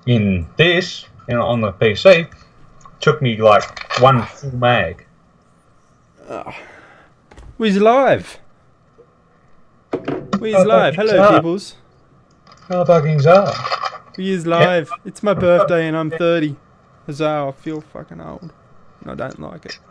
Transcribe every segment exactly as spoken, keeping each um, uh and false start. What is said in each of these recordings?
In this, you know, on the P C, took me like one full mag. Oh. We's live. We's How live. fucking Hello, up? peoples. How fucking's up? We is live. It's my birthday and I'm thirty. Huzzah, I feel fucking old. And I don't like it.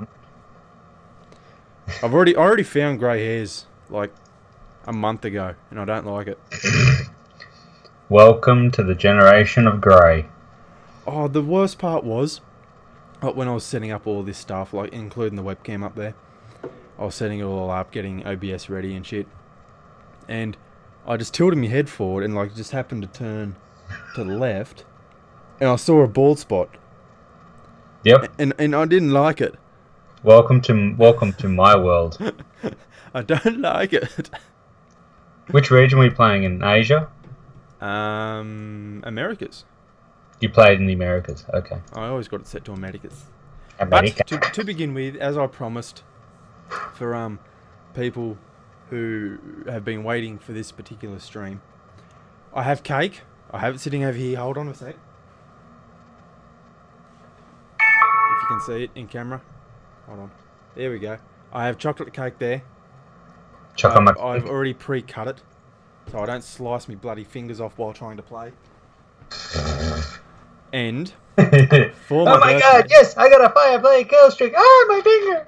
I've already, I already found grey hairs like a month ago and I don't like it. Welcome to the generation of grey. Oh, the worst part was like, when I was setting up all this stuff, like including the webcam up there. I was setting it all up, getting O B S ready and shit. And I just tilted my head forward and like just happened to turn to the left. And I saw a bald spot. Yep. And and I didn't like it. Welcome to welcome to my world. I don't like it. Which region were you playing in? Asia? Um, Americas. You played in the Americas. Okay. I always got it set to Americas. America. But to, to begin with, as I promised, for um people who have been waiting for this particular stream, I have cake. I have it sitting over here. Hold on a sec. If you can see it in camera. Hold on. There we go. I have chocolate cake there. Chocolate. Uh, I've already pre-cut it, so I don't slice me bloody fingers off while trying to play. And for my oh my birthday, god! Yes, I got a fire blade kill streak. Ah, my finger.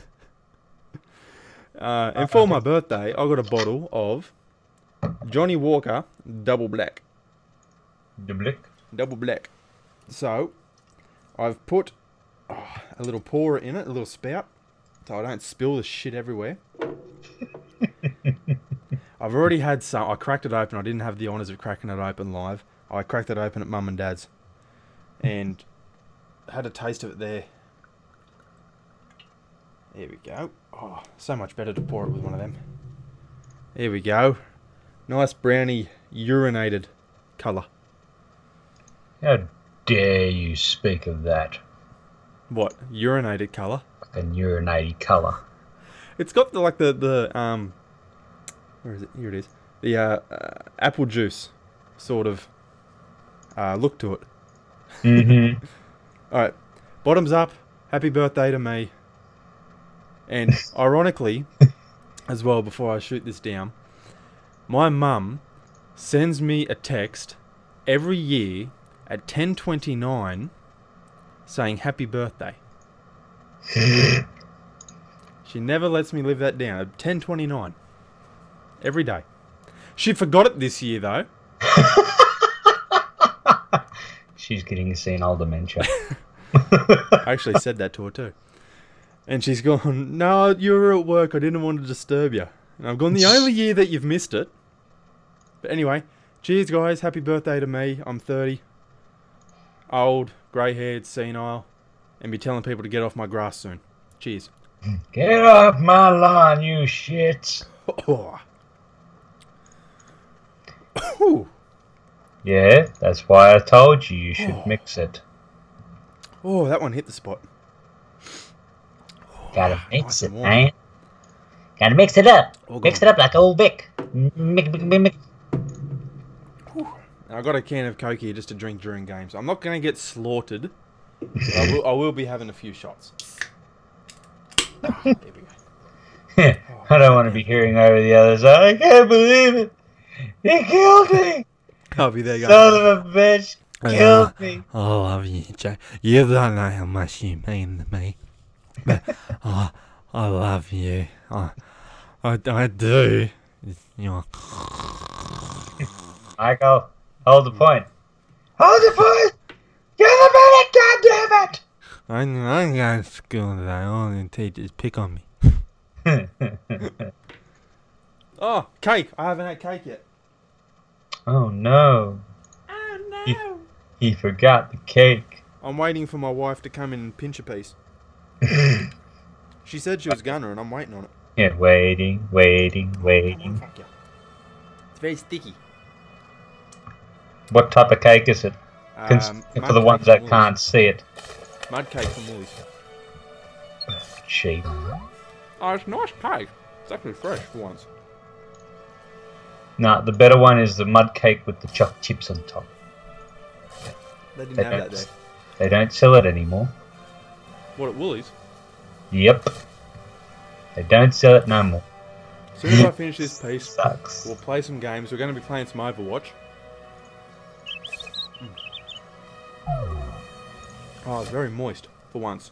uh, and for my birthday, I got a bottle of Johnny Walker Double Black. Double. Double Black. So I've put oh, a little pour in it, a little spout, so I don't spill the shit everywhere. I've already had some. I cracked it open. I didn't have the honours of cracking it open live. I cracked it open at Mum and Dad's. And had a taste of it there. There we go. Oh, so much better to pour it with one of them. There we go. Nice browny urinated colour. How dare you speak of that? What? Urinated colour? Like a urinated colour. It's got the, like the, the um... where is it? Here it is. The uh, uh, apple juice sort of uh, look to it. Mm-hmm. Alright, bottoms up, happy birthday to me. And ironically, as well, before I shoot this down, my mum sends me a text every year at ten twenty-nine saying happy birthday. She never lets me live that down. At ten twenty-nine. Every day. She forgot it this year though. She's getting senile dementia. I actually said that to her too. And she's gone, no, you were at work, I didn't want to disturb you. And I've gone, the only year that you've missed it. But anyway, cheers guys, happy birthday to me. I'm thirty. Old, grey-haired, senile. And be telling people to get off my grass soon. Cheers. Get off my lawn, you shits. Oh. Ooh. Yeah, that's why I told you you should oh. mix it. Oh, that one hit the spot. Gotta mix nice it, man. Gotta mix it up. All mix gone. it up like old Vic. Mix, mix, mix. I got a can of Coke here just to drink during games. I'm not going to get slaughtered. But I, will, I will be having a few shots. Oh, there we go. Oh, I don't want to be hearing over the other side. I can't believe it. He killed me. I'll be there, guys. Son of a bitch killed uh, me. I love you, Jay. You don't know how much you mean to me. But oh, I love you. I, I, I do. You know. Michael, hold the point. Hold the point! You're the medic, goddammit! I'm, I'm going to school today. All the teachers pick on me. Oh, cake. I haven't had cake yet. Oh no. Oh no. He, he forgot the cake. I'm waiting for my wife to come in and pinch a piece. She said she was gonna and I'm waiting on it. Yeah, waiting, waiting, waiting. Oh, it's very sticky. What type of cake is it? Um, for the ones that can't see it. Mud cake from Woolies. Cheap. Oh, it's nice cake. It's actually fresh for once. No, the better one is the mud cake with the chocolate chips on top. They didn't They have don't, that there. they don't sell it anymore. What, at Woolies? Yep. They don't sell it no more. As soon as I finish this piece, Sucks. we'll play some games. We're going to be playing some Overwatch. Oh, it's very moist for once.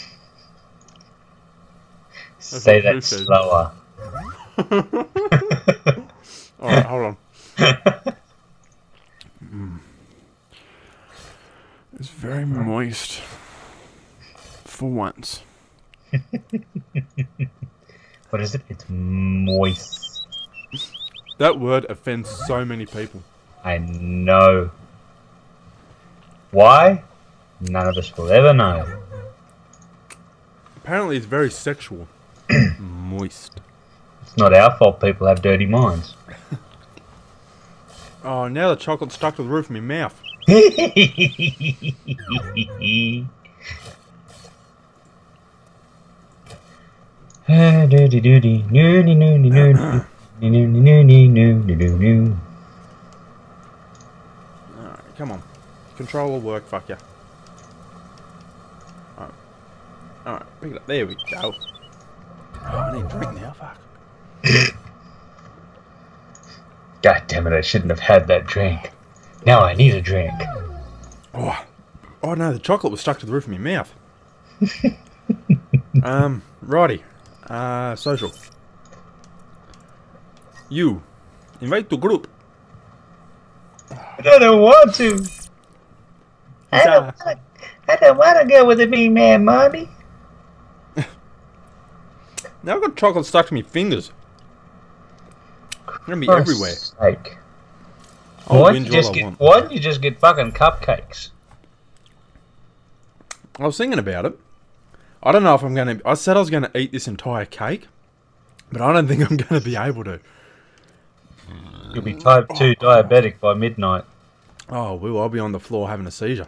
Say what that Drew said. slower. Alright, hold on. Mm. It's very moist for once. What is it? It's moist. That word offends so many people. I know. Why? None of us will ever know. Apparently it's very sexual. Moist. It's not our fault people have dirty minds. Oh, now the chocolate's stuck to the roof of my mouth. Alright, come on. Control will work, fuck ya. Alright. Alright, pick it up. There we go. Oh, I need a drink now, fuck. God damn it, I shouldn't have had that drink. Now I need a drink. Oh, oh no, the chocolate was stuck to the roof of my mouth. um, righty. Uh, social. You. Invite to group. I don't want to. I don't wanna, I don't want to go with the big man, Mommy. Now I've got chocolate stuck to my fingers. It's gonna be For everywhere. Sake. I'll Why don't whinge you just all I get, want. why don't you just get fucking cupcakes? I was thinking about it. I don't know if I'm gonna. I said I was gonna eat this entire cake, but I don't think I'm gonna be able to. You'll be type two diabetic by midnight. Oh, well, I'll be on the floor having a seizure.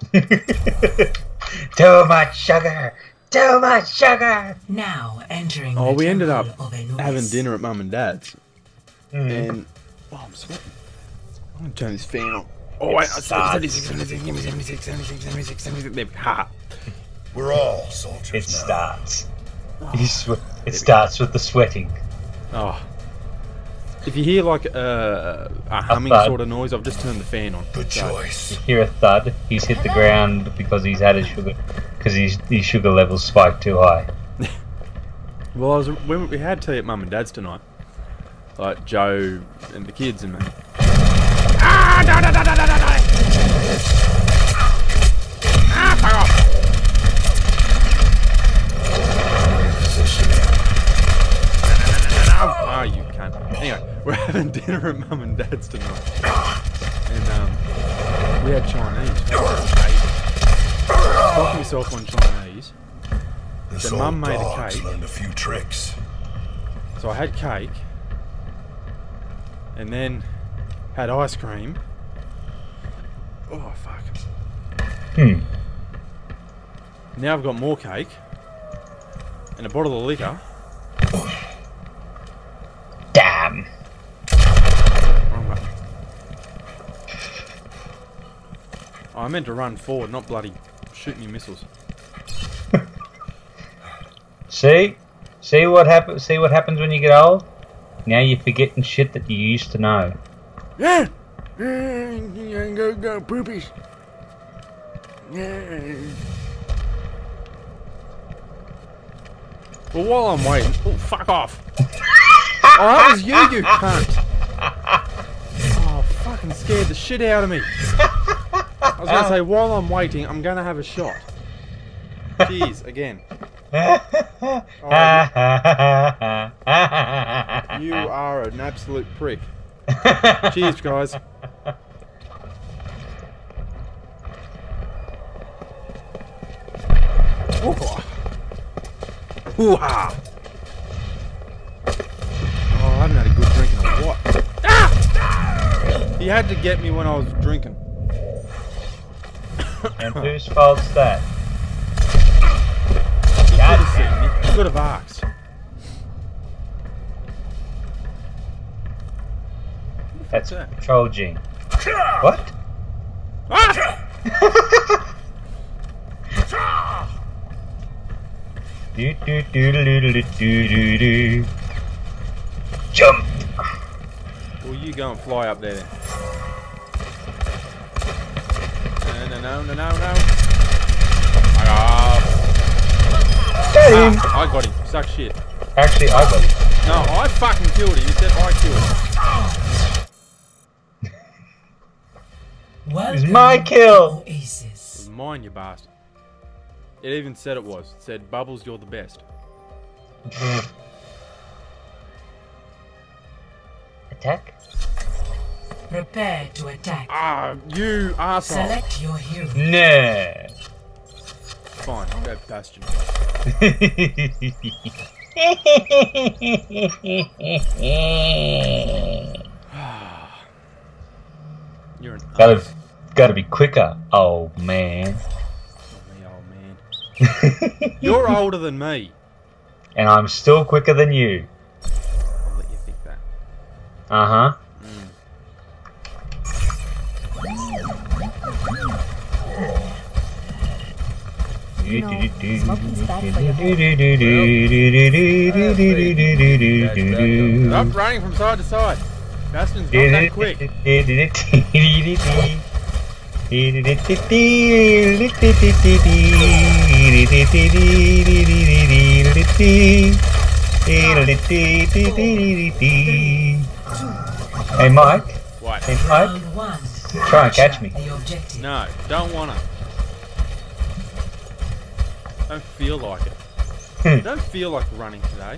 Too much sugar! Too much sugar! Now entering. Oh, the we ended temple up of Anubis. having dinner at Mum and Dad's, Mm. and oh, I'm sweating. I'm gonna turn this fan on. Oh wait, It seventy-six, seventy-six, seventy-six, seventy-six, seventy-six, seventy-six. There we ha. We're all soldiers It now. starts. You swe- it starts with the sweating. Oh. If you hear like uh, a humming thud. sort of noise, I've just turned the fan on. Good So- choice. You hear a thud. He's hit the ground because he's had his sugar, because his his sugar levels spiked too high. Well, I was when we had tea at Mum and Dad's tonight, like Joe and the kids and me. Ah! Da, da, da, da, da, da, da. Ah! Fuck off! Ah, you cunt. Anyway, we're having dinner at Mum and Dad's tonight, and um, we had Chinese. Stocked myself on Chinese. This The old mum made a dog's cake. learned a few tricks. So I had cake, and then had ice cream. Oh fuck! Hmm. Now I've got more cake and a bottle of liquor. Damn. Wrong button. Oh, I meant to run forward, not bloody shoot me missiles. See, see what happens. See what happens when you get old. Now you're forgetting shit that you used to know. Yeah. Go go poopies. Yeah. Well, while I'm waiting, oh fuck off! Oh, that was you, you cunt! Oh, fucking scared the shit out of me. I was gonna say, while I'm waiting, I'm gonna have a shot. Cheers again. Oh, you are an absolute prick. Cheers, guys. Hoo-ha! Oh, I haven't had a good drink in a while. Ah! He had to get me when I was drinking. And whose fault's that? He could have seen me. He could have asked. That's that? Control G. What? Ah! Do do do do do do do do. Jump. Well, you go and fly up there then. No, no, no, no, no, no. Ah, Got him. ah, I got him. Suck shit. Actually, I got him. No, I fucking killed him. You said I killed him. It's my kill. It was mine, you bastard. It even said it was. It said, Bubbles, you're the best. Attack. Prepare to attack. Ah, you arsehole. Select your hero. Nah. Fine, I'll go Bastion. You're an gotta, ass. gotta be quicker, old man. Oh, me, old man. You're older than me. And I'm still quicker than you. I'll let you think that. Uh huh. Mm. Stop running from side to side. Bastion's not that quick. Hey Mike. What? Hey Mike. Round one. Try and catch me. The objective. No, don't wanna. Don't feel like it. Don't feel like running today.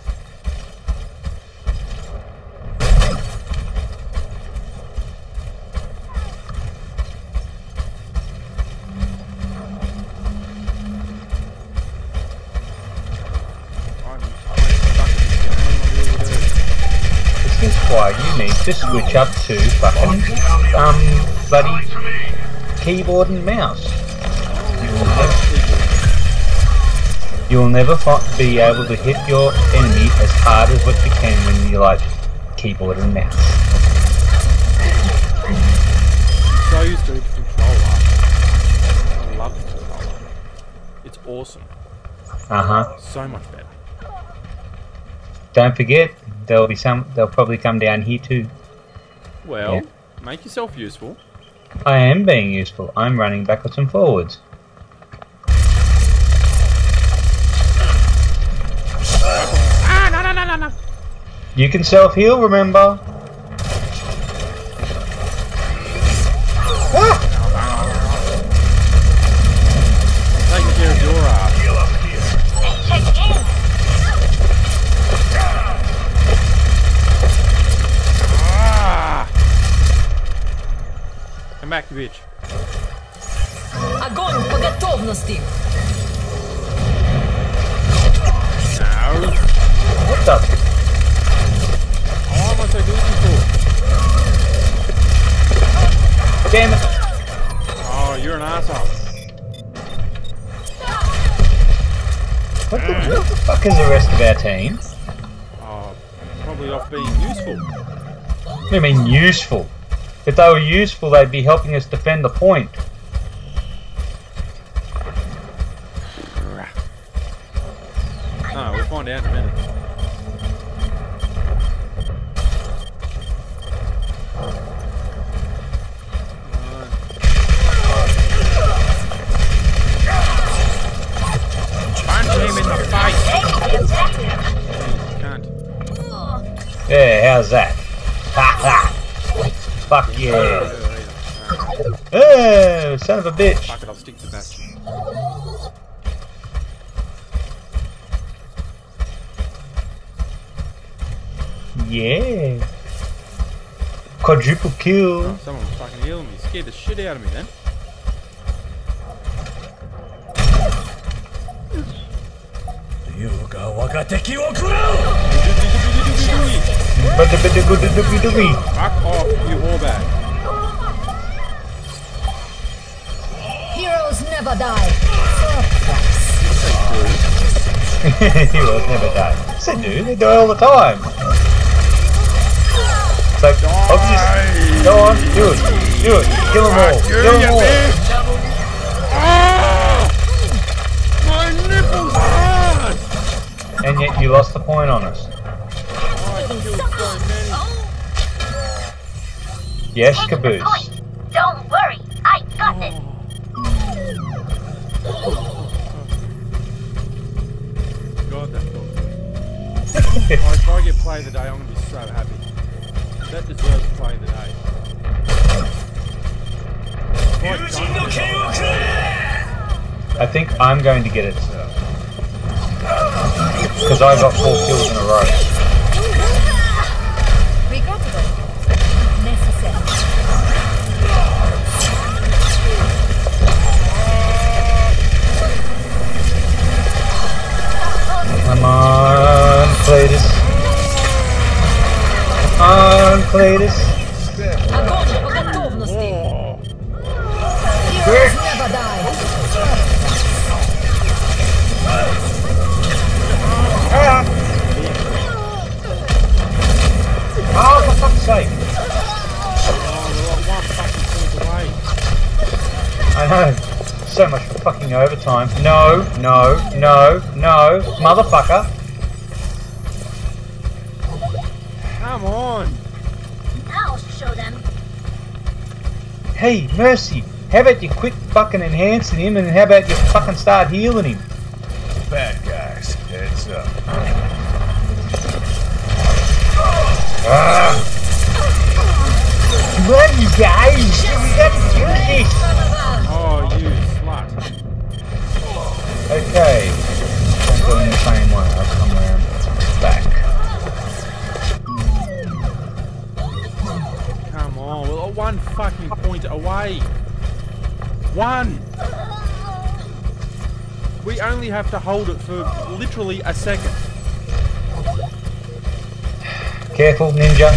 I'm, I'm stuck at this game, I really do. This is why you need to switch up to fucking um bloody keyboard and mouse. You'll never, you'll never fi be able to hit your enemy as hard as what you can when you like keyboard and mouse. I'm so used to the controller. I love the controller. It's awesome. Uh huh. So much better. Don't forget, there'll be some. They'll probably come down here too. Well, Yeah. make yourself useful. I am being useful. I'm running backwards and forwards. Ah, no, no, no, no, no. You can self-heal, remember? Ah! Taking care of your ass. Ah! Come back, you bitch. Огонь по готовности. No. What the? Why am I so guilty for? Damn it! Oh, you're an asshole. What the, what the fuck is the rest of our team? Oh, probably off being useful. What do you mean useful? If they were useful, they'd be helping us defend the point. No, we'll find out in a minute. Punch him in the face! You can't. Yeah, how's that? Ha ha! Fuck yeah! Uh, Oh, son of a bitch! Fuck it, I'll stick to Bastion. Yeah! Quadruple kill! Oh, someone was fucking healing me. Scared the shit out of me then. Fuck off, you whore. Heroes never die. Heroes never die. Yes, they do. They die all the time. It's like, obviously, go on, do it, do it, kill them all, kill them all. And yet you lost the point on us. Oh, I killed so many. Yes, Taking the Caboose. point. Don't worry, I got this. God, that felt good. Oh, if I get play of the day, I'm gonna be so happy. That deserves play of the day. I think I'm going to get it. Because I got four kills in a row. Regrettable. Necessary. Come on, Cletus. Come on, Cletus. Огонь по готовности. Heroes never die. Oh, for fuck's sake. I know. So much for fucking overtime. No, no, no, no. Motherfucker. Come on! Now show them. Hey, Mercy. How about you quit fucking enhancing him and how about you fucking start healing him? Bad guys, heads up. Ah. Come on, you guys. We gotta do this. Oh, you slut. Okay. I'm going the same way. I'll come around back. Come on, we're one fucking point away. One! We only have to hold it for literally a second. Careful, ninja.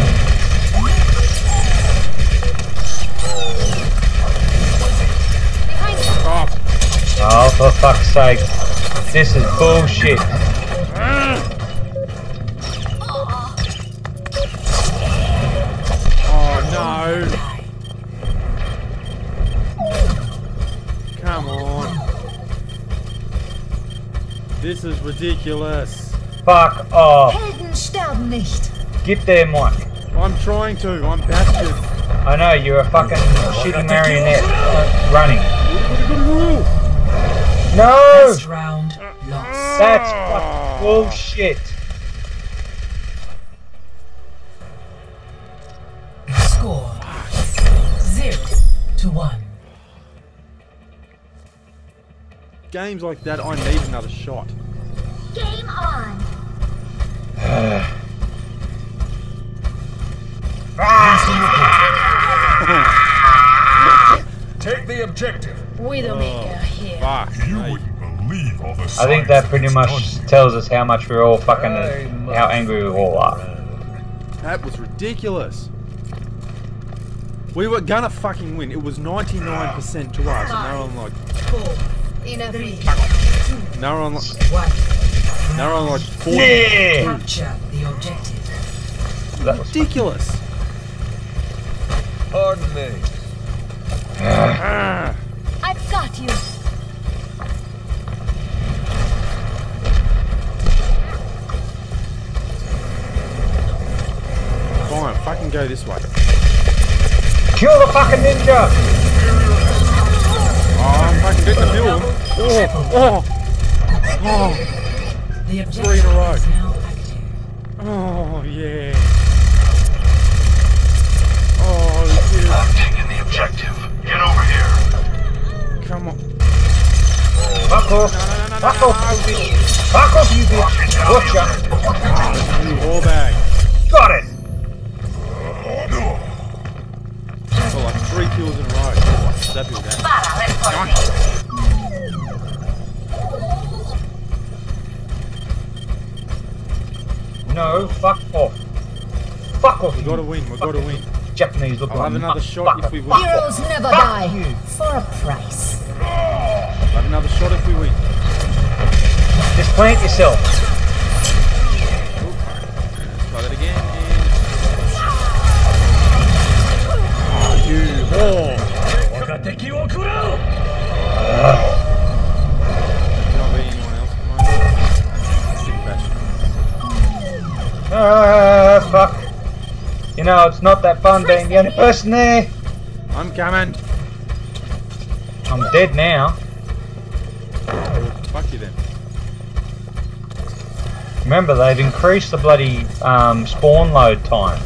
Stop! Oh, for fuck's sake. This is bullshit. Oh no! Come on. This is ridiculous. Fuck off. Helden sterben nicht. Get there, Mike. I'm trying to, I'm Bastion. I know, you're a fucking shitty marionette uh, running. No! First round lost. That's fucking bullshit. Score zero to one. Games like that, I need another shot. Game on. Take the objective. Widowmaker here. Fuck. You me. wouldn't believe all the I think that pretty much tells us how much we're all fucking, how angry we all are. That was ridiculous. We were gonna fucking win. It was ninety-nine percent to us. And now I'm like, Four. Enough. Three. now I'm like, One. now I'm like forty. Yeah! Capture the objective. That was Ridiculous. Pardon me. Ah. I've got you. Fine, fucking go this way. kill the fucking ninja! Oh, I'm fucking getting the bill. Oh, oh, oh, The Three in a row. objective is now active. oh, yeah. Oh, dude. I'm taking the objective. Get over here. Come on. Fuck off! No, no, no, no, Fuck no, off, no. you bitch! Fuck off, you bitch! Gotcha! You whore bag. Got it! Oh, like three kills in a row. Happy with that. No, fuck off. Fuck off, We you gotta win, we gotta win. Japanese looking I'll have another shot if we win. Heroes never Fuck die. you. For a price. I'll have another shot if we win. Just plant yourself. Let's try that again. And... Oh, you whore! Can I be anyone else at the moment? Ah, fuck. You know, it's not that fun being the only person there. I'm coming. I'm dead now. Fuck you then. Remember, they've increased the bloody um, spawn load times.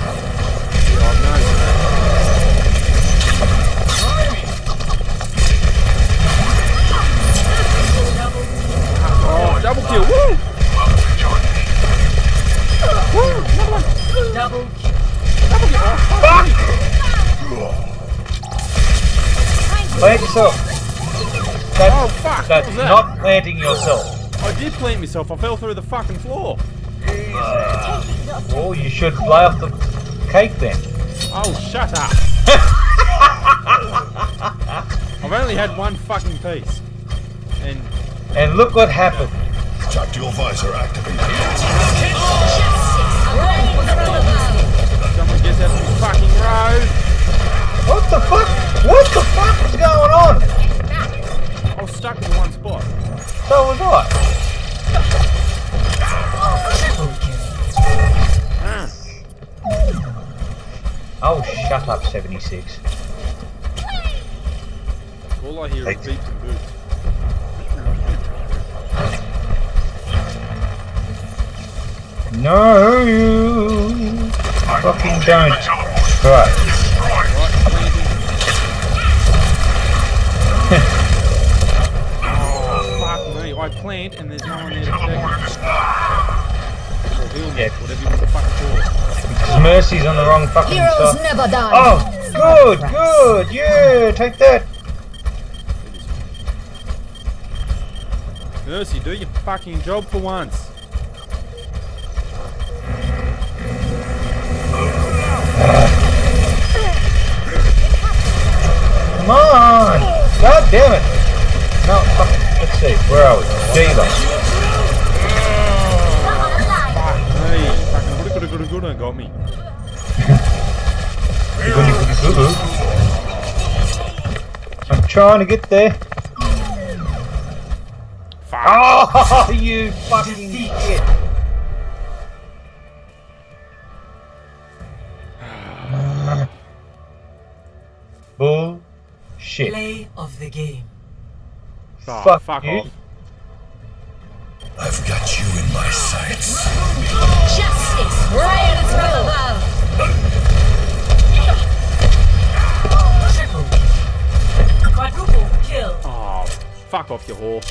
Oh, double kill! Woo! Woo! Another one! Double Double kill! Oh, Plant yourself. That's, oh fuck! that's What was that? not planting yourself. I did plant myself. I fell through the fucking floor. Well, you should lay off the cake then. Oh, shut up! I've only had one fucking piece, and And look what happened. Tactical visor activated. someone gets out of the fucking road. What the fuck? What the fuck is going on? I was stuck in one spot. So was I. Ah. Oh, shut up, seventy-six. All I hear is beeps and boots. No, you fucking don't. Right. Right, planting. Oh, fuck me. I plant and there's no one there to protect me. Or heal me, Yeah. whatever you want to fucking call it. Because Mercy's on the wrong fucking Heroes side. never die. Oh, good, good, yeah, take that. Mercy, do your fucking job for once. Come on! God damn it! No, fuck, let's see, where are we? Diva. Hey, fucking good, good, good, good, good, got me. Goody, goody, goo goo. I'm trying to get there. Fuck. Oh, you fucking shit! Bullshit. play of the game. Oh, Fuck fuck you. off. I've got you in my sights. Justice reigns from above. Quadruple kill. Oh, fuck off, you whore.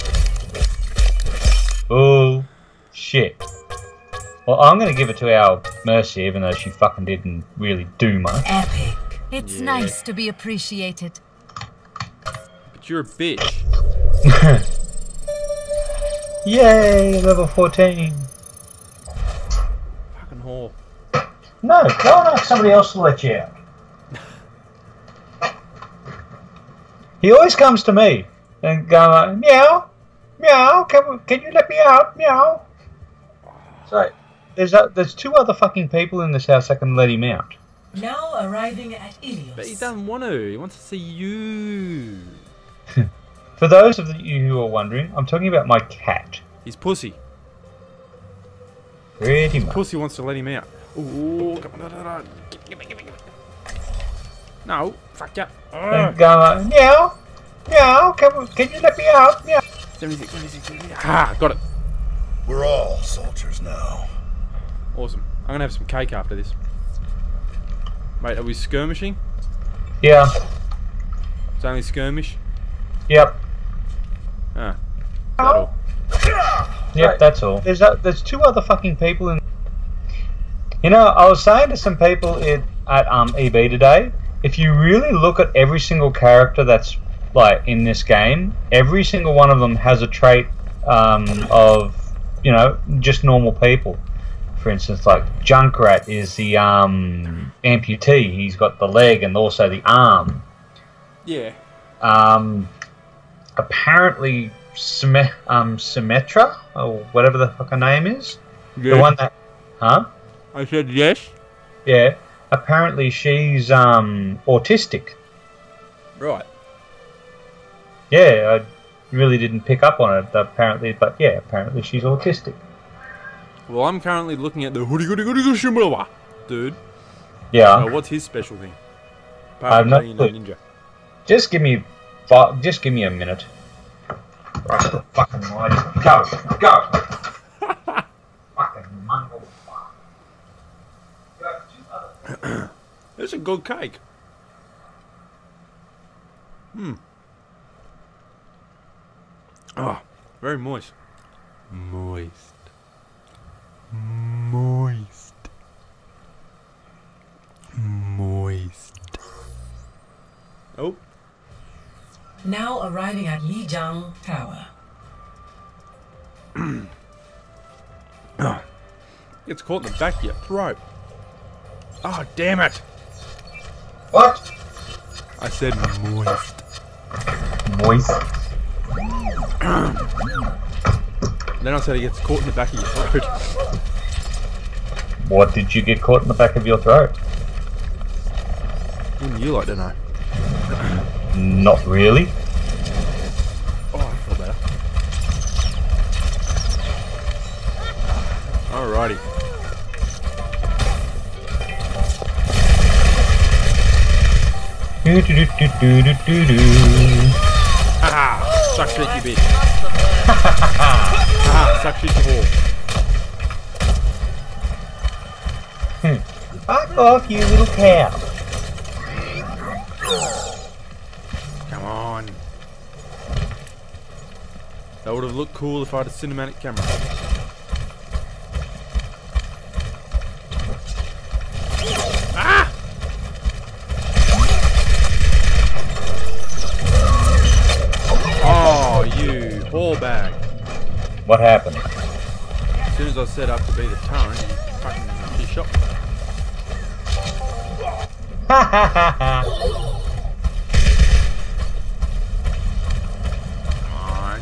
Bullshit. Well, I'm gonna give it to our Mercy, even though she fucking didn't really do much. Epic. It's Yeah. nice to be appreciated. But you're a bitch. Yay, level fourteen. Fucking whore. No, go and ask somebody else to let you out. He always comes to me and go like, meow, meow, can, can you let me out, meow. So, there's a, there's two other fucking people in this house that can let him out. Now arriving at Ilios. But he doesn't want to. He wants to see you. For those of you who are wondering, I'm talking about my cat. He's pussy. Pretty much. Pussy wants to let him out. Ooh, come on, no, no, no. Give me, give me, give me. No, fuck ya. And go like, meow, meow, can, can you let me out, meow. seventy-six, seventy-six, seventy-six. Ah, got it. We're all soldiers now. Awesome. I'm gonna have some cake after this. Wait, are we skirmishing? Yeah, It's only skirmish? yep. Ah. That all. Yep, Right. that's all. There's a, there's two other fucking people in. You know, I was saying to some people in, at um, E B today, if you really look at every single character that's like in this game, every single one of them has a trait um, of, you know, just normal people. For instance, like Junkrat is the um, amputee. He's got the leg and also the arm. Yeah. Um, apparently, Syme- um, Symmetra, or whatever the fuck her name is. Yeah. The one that, huh? I said yes. Yeah. Apparently, she's um autistic. Right. Yeah, I really didn't pick up on it apparently, but yeah, apparently she's autistic. Well, I'm currently looking at the hoodie goody goody goody shimalawa dude. Yeah. Uh, what's his special thing? Apart I have from no being a clue. ninja. Just give me, fi- just give me a minute. Right, the fucking light. Go, go. Fucking mungle. It's a good cake. Hmm. Ah, very moist. Moist. Moist. Moist. Oh, Now arriving at Lijiang Tower. it's caught in the back of your throat. Oh, damn it. What? I said moist. Moist. Then I said it gets caught in the back of your throat. What did you get caught in the back of your throat? Wouldn't you like to know? Not really. Oh, I feel better. Alrighty. Do do do do do do do do. Haha! Suck shit, you bitch. Haha! Suck shit, you whore. Hmm. Fuck off, you little cow. Come on. That would have looked cool if I had a cinematic camera. Ah! Oh, you whore bag. What happened? As soon as I set up to be the turret, you fucking you shot me. Ha ha ha ha. Come on.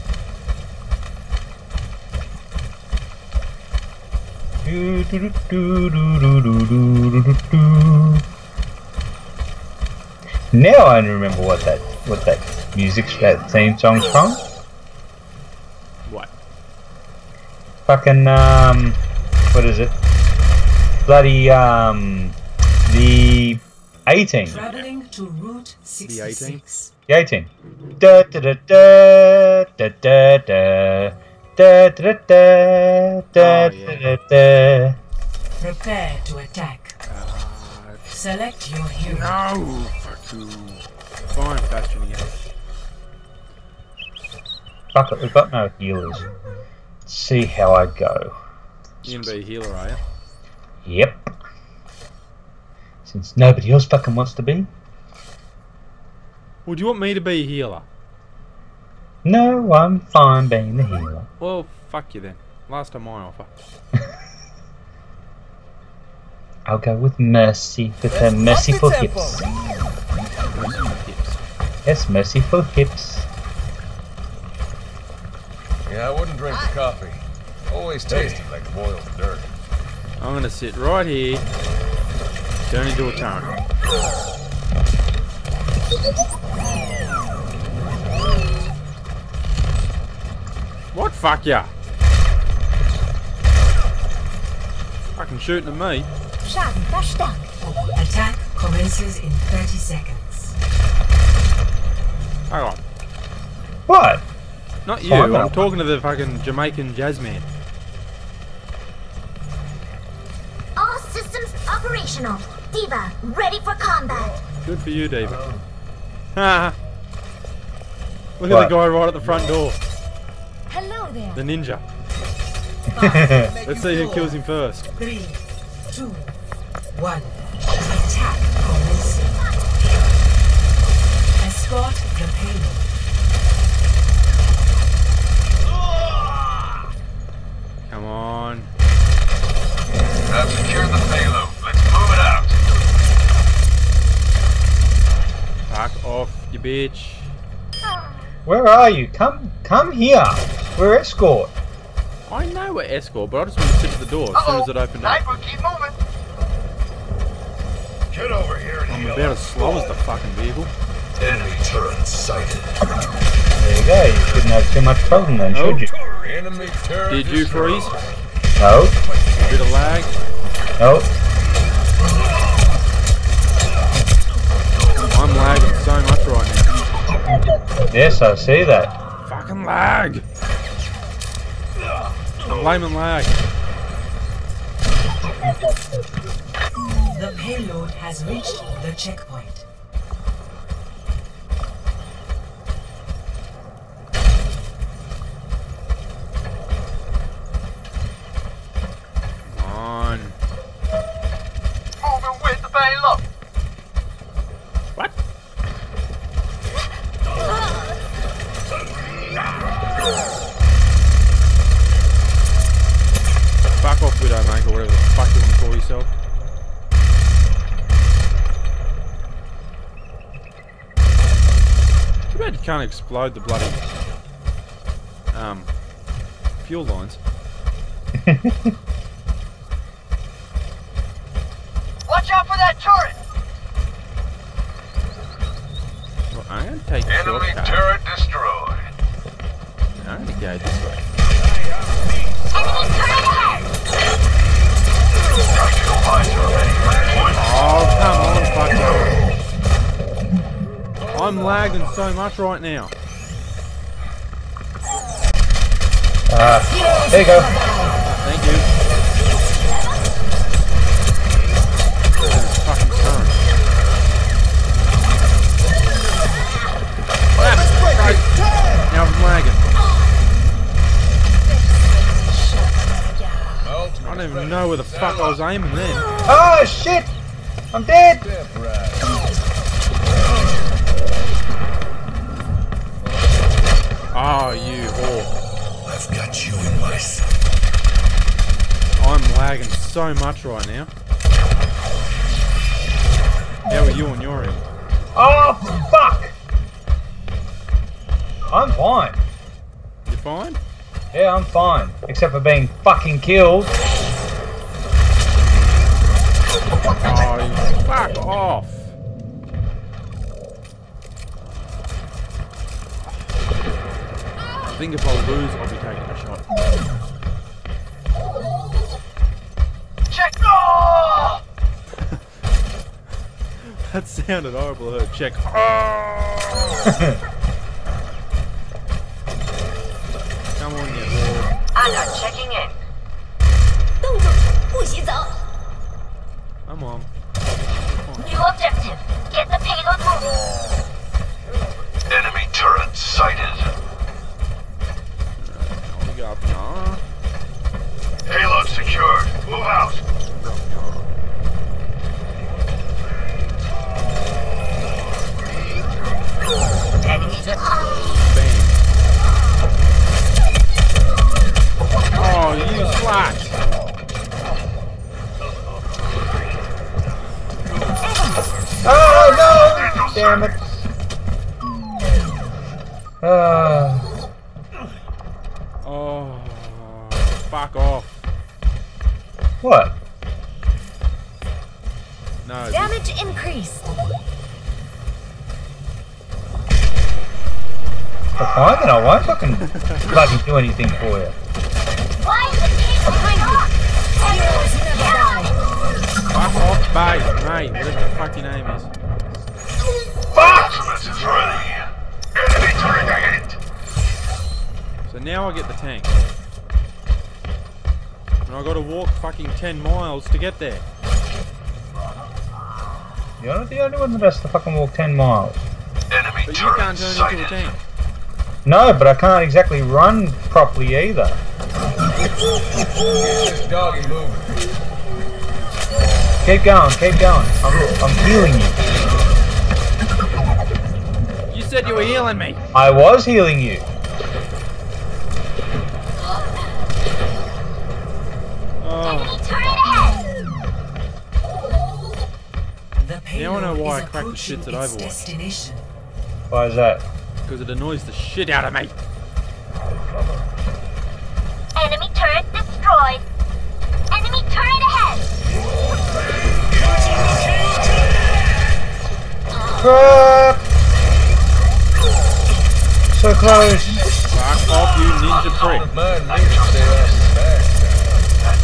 Do do do do do do do do do. Now I remember what that what that music that theme song's from. What? Fucking um, what is it? Bloody um, the eighteen. Traveling to Route sixty-six. The eighteen. Da da da da da da da da da da da da da. Prepare to attack. Uh, Select your hero. no! Fuck you. Fine, Bastion again. Fuck it, we've got no healers. Let's see how I go. You're gonna be a healer, are you? Yep. Since nobody else fucking wants to be. Well, do you want me to be a healer? No, I'm fine being the healer. Well, fuck you then. Last time I offer. I'll go with Mercy, with her merciful hips. Yes, merciful hips. Yeah, I wouldn't drink the coffee. Always tasted like boiled dirt. I'm gonna sit right here, turn into a turret. What? Fuck ya! Fucking shooting at me. Schaden verstärkt. Attack commences in thirty seconds. Hang on. What? Not you, Fine, I'm now. talking to the fucking Jamaican jazz man. All systems operational. Diva, ready for combat. Good for you, David. Ha! Look What? at the guy right at the front door. Hello there. The ninja. Let's see who kills him first. Three, two, one. Attack commencing. Escort the payload. Come on. I've secured the payload. Let's move it out. Fuck off, you bitch. Where are you? Come, come here. We're escort. I know we're escort, but I just want to sit at the door as soon as it opened up. Keep moving. Get over here and I'm heal about up. as slow as the fucking vehicle. Enemy turret sighted. There you go. You shouldn't have too much problem then, Oh. should you? Enemy turret Did you destroyed. freeze? No. A bit of lag. Nope. I'm lagging so much right now. Yes, I see that. Fucking lag. I'm blaming lag. The payload has reached the checkpoint. Come on. Moving with the payload. What? Fuck off, Widowmaker, whatever the fuck you want to call yourself. Too bad you can't explode the bloody um fuel lines. Watch out for that turret. Well, I'm gonna take the Enemy shortcut. turret destroyed. I'm gonna go this way. Enemy turret ahead! Tactical visor ready. Oh, come on, fuck. I'm lagging so much right now. Uh, there you go. Thank you. This is fucking son. Ah, right. Now I'm lagging. I don't even know where the fuck I was aiming then. Oh shit! I'm dead! Oh, you whore. I've got you in my sight. I'm lagging so much right now. How are you on your end? Oh fuck! I'm fine. You fine? Yeah, I'm fine. Except for being fucking killed. Oh, you fuck off. I think if I lose, I'll be taking a shot. Check. Oh! That sounded horrible. I heard check. Oh! Come on, you whore. Anna checking in. 动作，不许走。 Come on. New objective. Get the payload moving. Enemy turret sighted. We go up now. Payload secured. Move out. Enemy turret. Bang. Oh, you slack. Oh no! Damn it. Uh, Oh, fuck off. what? No. this- Damage increased. But fine then, I won't fucking bloody do anything for you. Why is the payload behind you? Heroes never die. Fuck off, bait, mate. Whatever the fuck your name is. Ultimate is ready. Enemy turret ahead. So now I get the tank. And I gotta walk fucking ten miles to get there. You're not the only one that has to fucking walk ten miles. Enemy But you turret can't turn sighted. into a tank. No, but I can't exactly run properly either. Doggy moving. Keep going, keep going. I'm, I'm healing you. You said you were healing me. I was healing you. Oh, Enemy turret ahead. The Now I know payload why is I cracked the approaching shits at its Overwatch. destination. Why is that? because it annoys the shit out of me. Enemy turret destroyed. Enemy turret ahead. Crap! So close. Fuck off, you ninja prick. Man, niggas stay ass back.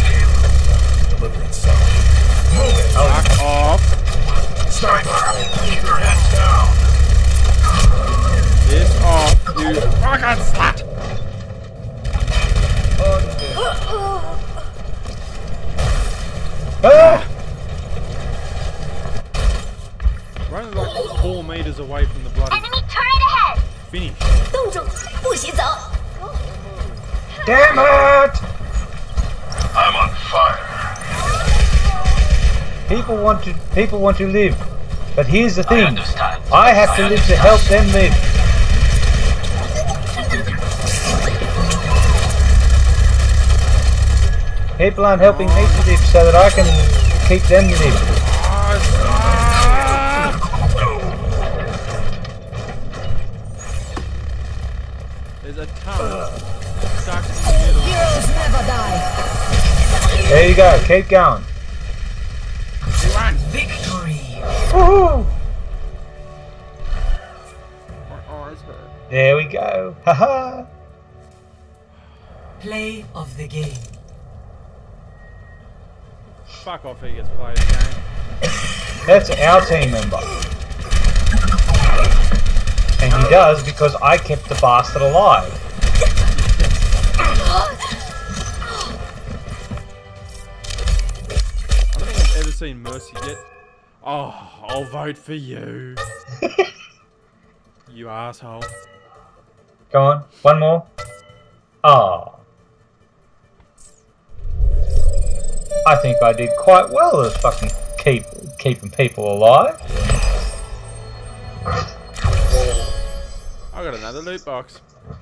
Fuck off. Sniper, keep your heads down. Piss off, you fucking slut. Ah! We're only like four meters away from the bloody Enemy turret ahead. finish. 动住，不许走。 Damn it! I'm on fire. People want to people want to live, but here's the thing: I have to live to help them live. People aren't helping me to live so that I can keep them living. There's a ton stuck in the middle. Heroes never die. There you go. Keep going. Victory. Woohoo! My eyes hurt. There we go. Haha. Play of the game. Fuck off, he gets played the game. That's our team member. And he does because I kept the bastard alive. I don't think I've ever seen Mercy yet. Oh, I'll vote for you. You asshole. Go on. One more. Ah. I think I did quite well as fucking keep keeping people alive. I got another loot box.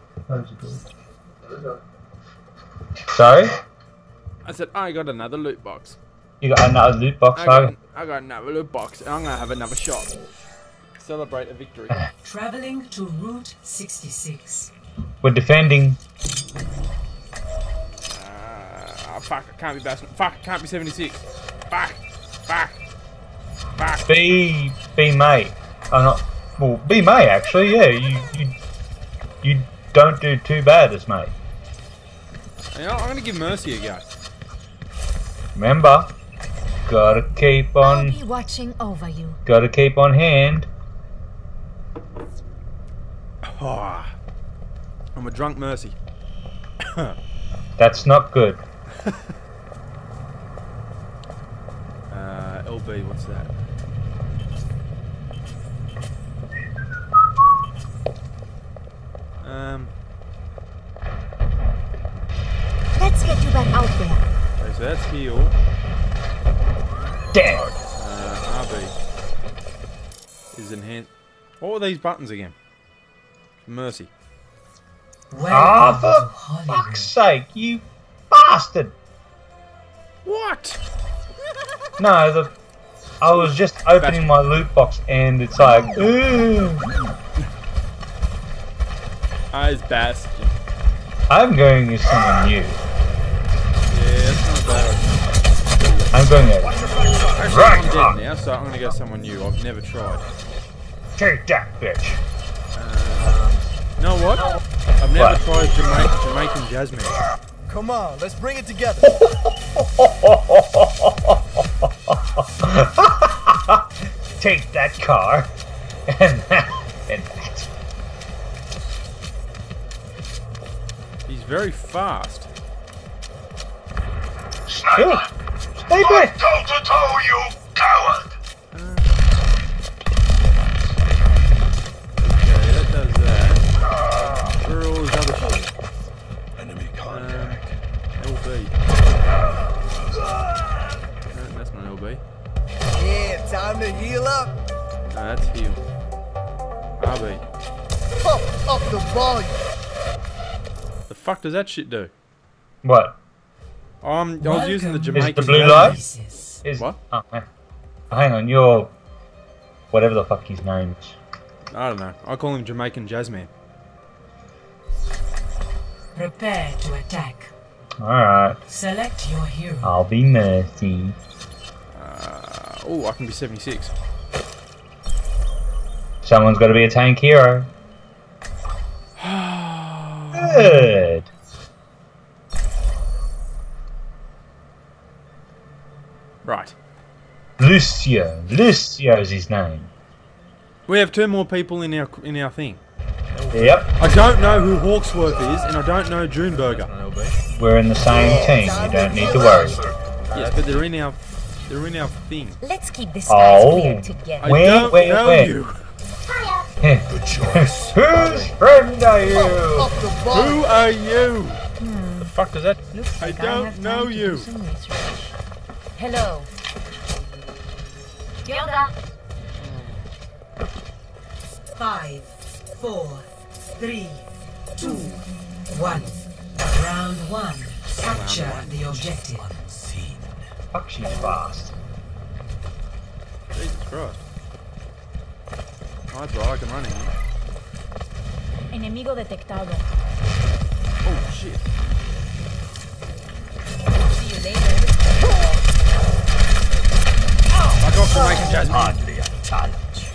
Sorry? I said I got another loot box. You got another loot box, I got, sorry? I got another loot box, and I'm gonna have another shot. Celebrate a victory. Traveling to Route sixty-six. We're defending. Ah, fuck! I can't be bashing. Fuck! I can't be seventy-six. Fuck! Fuck! Fuck! B B May. Oh not well B May actually, yeah, you you you don't do too bad as May. You know, I'm gonna give Mercy a go. Remember, gotta keep I'll on be watching over you. gotta keep on hand. Oh, I'm a drunk Mercy. That's not good. uh, L B, what's that? Um, Let's get you back out there. okay, so that's heal. Damn. Uh, R B is enhanced. What were these buttons again? Mercy. Ah, Welcome to for Hollywood. fuck's sake, you bastard! What? No, the I was just opening my loot box and it's like, ooh. Eyes Bastion. I'm going with someone new. Yeah, that's not bad. I'm going there. Actually, Right, I'm dead ah. now, so I'm gonna go someone new. I've never tried. Take that, bitch. Uh, you know what? I've never What? tried Jamaican, Jamaican Jasmine. Come on, let's bring it together. Take that car. And that. And that. He's very fast. Sure. Stay Fight back. toe to toe, you coward! Okay, that does that. Where are all his other shit? Enemy Um, contact. L B. No, that's not L B. Yeah, time to heal up. No, that's heal. R B. Pump up the volume. The fuck does that shit do? What? Um, I was using the Welcome. Jamaican. Is the blue Jasmine. light? Pieces. Is What? Oh, hang- hang on, you're whatever the fuck his name is. I don't know. I call him Jamaican Jasmine. Prepare to attack. Alright. Select your hero. I'll be Mercy. Uh, oh, I can be seventy-six. Someone's gotta be a tank hero. Good. Right. Lucio. Lucio's his name. We have two more people in our in our thing. Yep. I don't know who Hawksworth is, and I don't know Juneburger. We're in the same team. You don't need to worry. Yes, but they're in our they're in our thing. Let's keep the skies Oh. clear together. I Wait, don't wait, know wait. you. Good choice. Whose friend are you? Up the volume. Who are you? The fuck does that? Looks I like don't have time know to you. do some research. Hello. Five, four, three, two, one. Round one. Capture the objective. Fuck, she's fast. Jesus Christ. Oh, that's right, I can run in here. Enemigo detectado. Oh shit. See you later. Back off from making Jasmine. Hardly a challenge.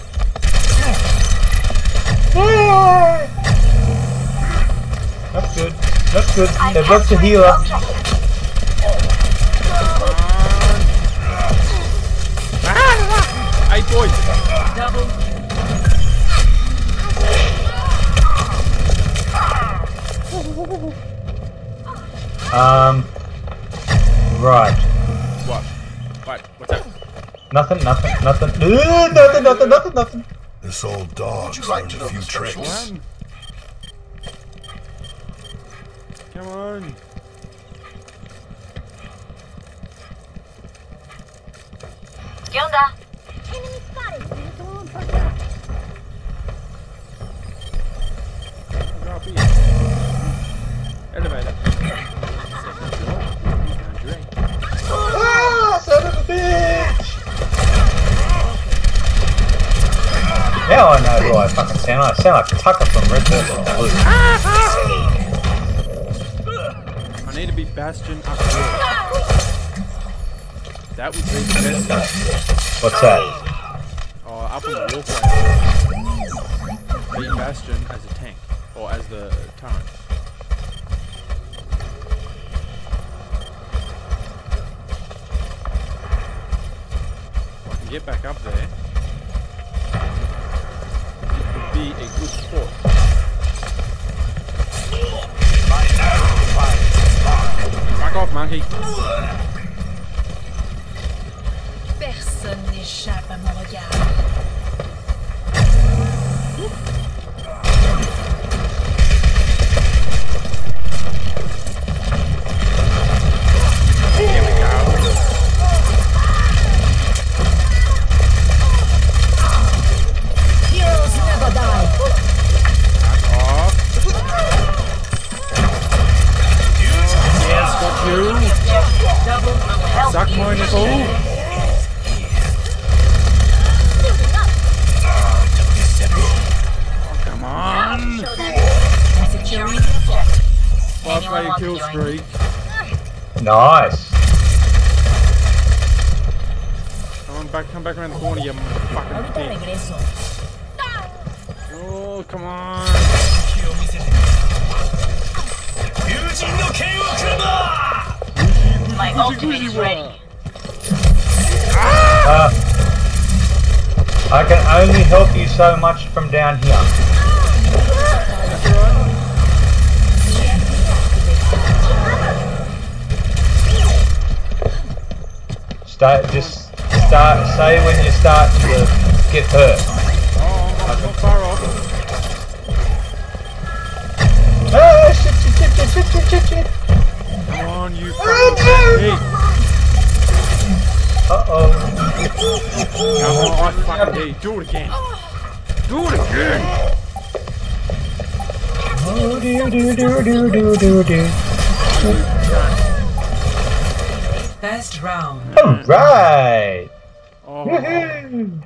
That's good. That's good. They've got to heal up. Eight boys. Double. Um. Right. What? What? What's that? Nothing. Nothing. Nothing. Uh, nothing. Nothing. Nothing. Nothing. This old dog's learned a few tricks. Run. Come on. ¿Qué onda? Go up here. Elevator. Ah, son of a bitch! Now I know who I fucking sound like. I sound like Tucker from Red Bull and Blue. I need to be Bastion up here. That would be the best. What's that? Oh, up on the walkway. Be Bastion as a tank. Or as the turret. I can get back up there. It would be a good spot. Back off, monkey. Personne n'échappe à mon regard. Here we go. Heroes never die. Back off. Yes, got you. Double. Suck my nipple. Oh, come on. Securing. Last way kill streak. Nice. Come on, back, come back around the corner, you fucking Ahorita pig. regreso. Oh, come on. My ultimate's ready. Uh, I can only help you so much from down here. That's alright. Start. Just start. Say when you start to get hurt. Oh, I'm not far off. Ah, shit, shit, shit, shit, shit, shit, shit, shit. Come on, you fucking pig. Uh-oh. Come on, I fucking dare you. Do it again. Do it again. Oh, do, do, do, do, do, do, do. First round. Alright! Oh, Woohoo!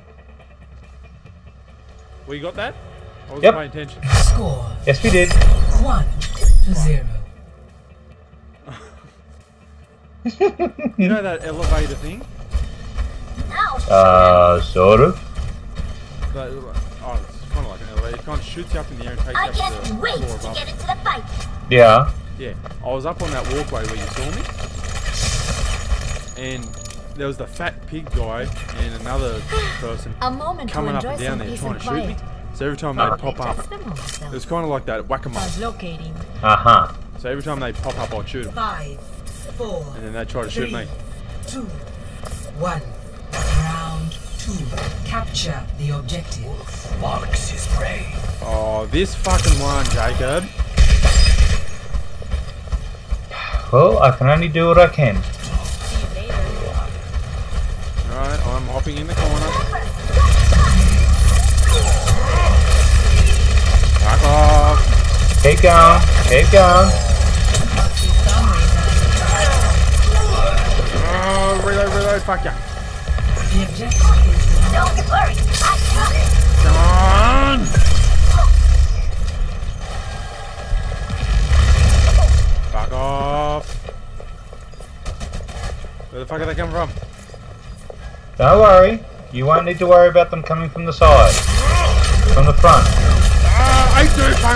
well, you got that? I wasn't Yep. paying attention. Score Yes, we did. one to zero. You know that elevator thing? Uh, sort of. That, oh, it's kind of like an elevator. It kind of shoots you up in the air and takes I you up to can't the wait floor to above. get into the fight. Yeah. Yeah, I was up on that walkway where you saw me, and there was the fat pig guy and another person A moment coming to up enjoy and down some there peace trying and to shoot me. quiet. So every time they pop up, That's the moment, it though. was kind of like that whack-a-mole. Translocating. Uh huh. So every time they pop up, I'd shoot them, Five, four, and then they'd try to shoot me. two, one. Round two. Capture the objective. Marks his prey. Oh, this fucking one, Jacob. Well, I can only do what I can. Right, I'm hopping in the corner. Back off. Keep going. Keep going. Oh, reload, reload, fuck ya. The objective is Don't worry, I got it. Come on! Fuck off. Where the fuck are they coming from? Don't worry. You won't need to worry about them coming from the side. From the front. Ah, I do, fuck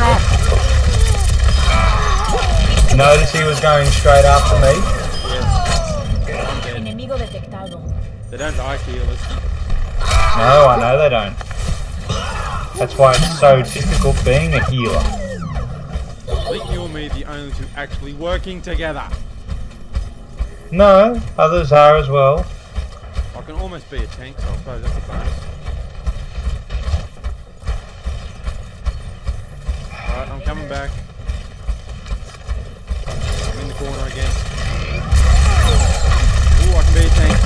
off! Notice he was going straight after me. I'm dead. enemigo detectado. They don't like healers. No, I know they don't. That's why it's so difficult being a healer. Ain't you and me the only two actually working together? No, others are as well. I can almost be a tank, so I suppose that's a bonus. Alright, I'm coming back. I'm in the corner again. Ooh, I can be a tank.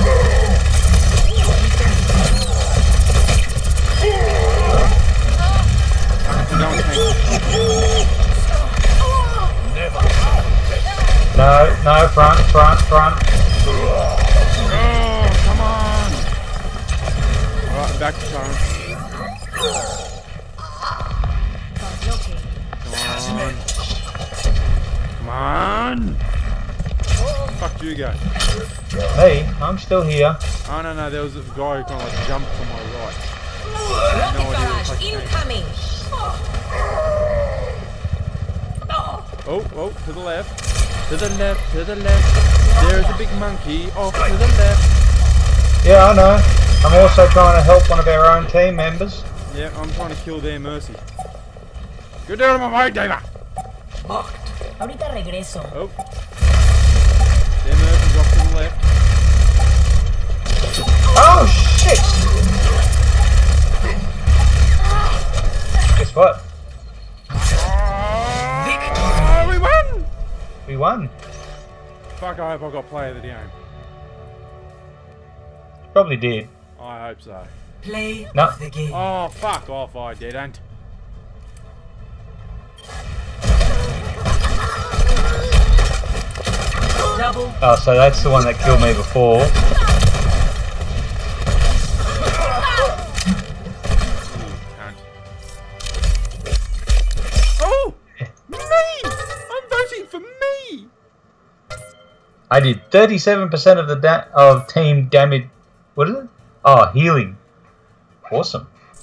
I can go and tank. No, no, front, front, front. Oh, come on! Alright, I'm back to current. Come on. Come on! Fuck you go. Hey, I'm still here. Oh no no, there was a guy who kind of like jumped from my right. No idea what the fuck came. Incoming. Oh, oh, to the left. To the left, to the left. There's a big monkey off to the left. Yeah, I know. I'm also trying to help one of our own team members. Yeah, I'm trying to kill their Mercy. Get down on my way, Dava! Ahorita regreso. Oh. Their Mercy's off to the left. Oh, shit! Guess what? Oh, we won! We won. Fuck, I hope I got player of the game. Probably did. I hope so. Play No. of the game. Oh, fuck off, I didn't. Double. Oh, so that's the one that killed me before. Oh! Me! I'm voting for me! I did thirty-seven percent of the da of team damage. What is it? Oh, healing. Awesome.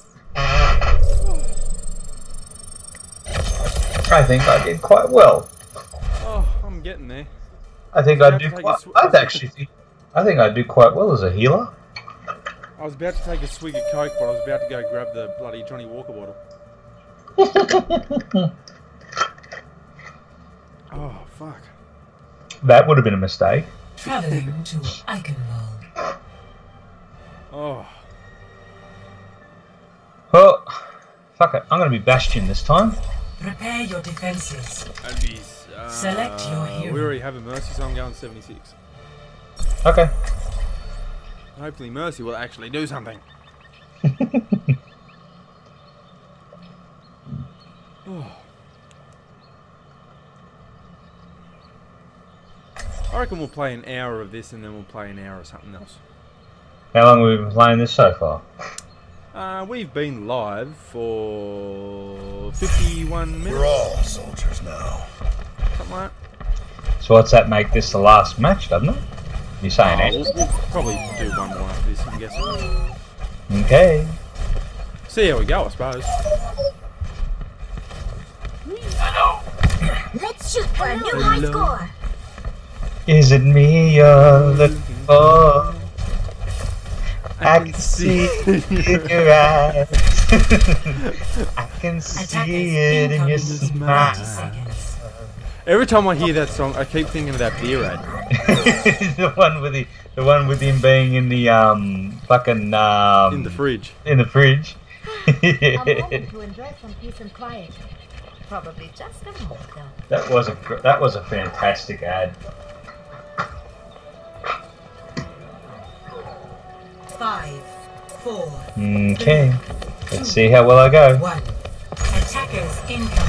I think I did quite well. Oh, I'm getting there. I think I I have do to take quite. a sw- I'd actually think. I think I do quite well as a healer. I was about to take a swig of Coke, but I was about to go grab the bloody Johnny Walker bottle. Oh, fuck. That would have been a mistake. Traveling to Eichenwald. Oh. Well, fuck it. I'm going to be Bastion this time. Prepare your defenses. And be, uh, Select your hero. We already have a Mercy, so I'm going seventy-six. Okay. Hopefully Mercy will actually do something. Oh. I reckon we'll play an hour of this and then we'll play an hour of something else. How long have we been playing this so far? Uh, we've been live for fifty-one minutes. We're all soldiers now. Something like So what's that make this the last match, doesn't it? You're saying that. it? Oh, we'll, we'll probably do one more after this, I'm guessing. Okay. See how we go, I suppose. Let's shoot for a new high Hello. score. Is it me you're looking for? I can see it in your eyes. I can see it in your smile. Every time I hear that song, I keep thinking of that beer ad. the one with the the one with him being in the um fucking um In the fridge. in the fridge. A moment to enjoy some peace and quiet. Probably just a moment, though. That was a gr- that was a fantastic ad. Five, four, Okay, let's see how well I go. one. Attackers incoming.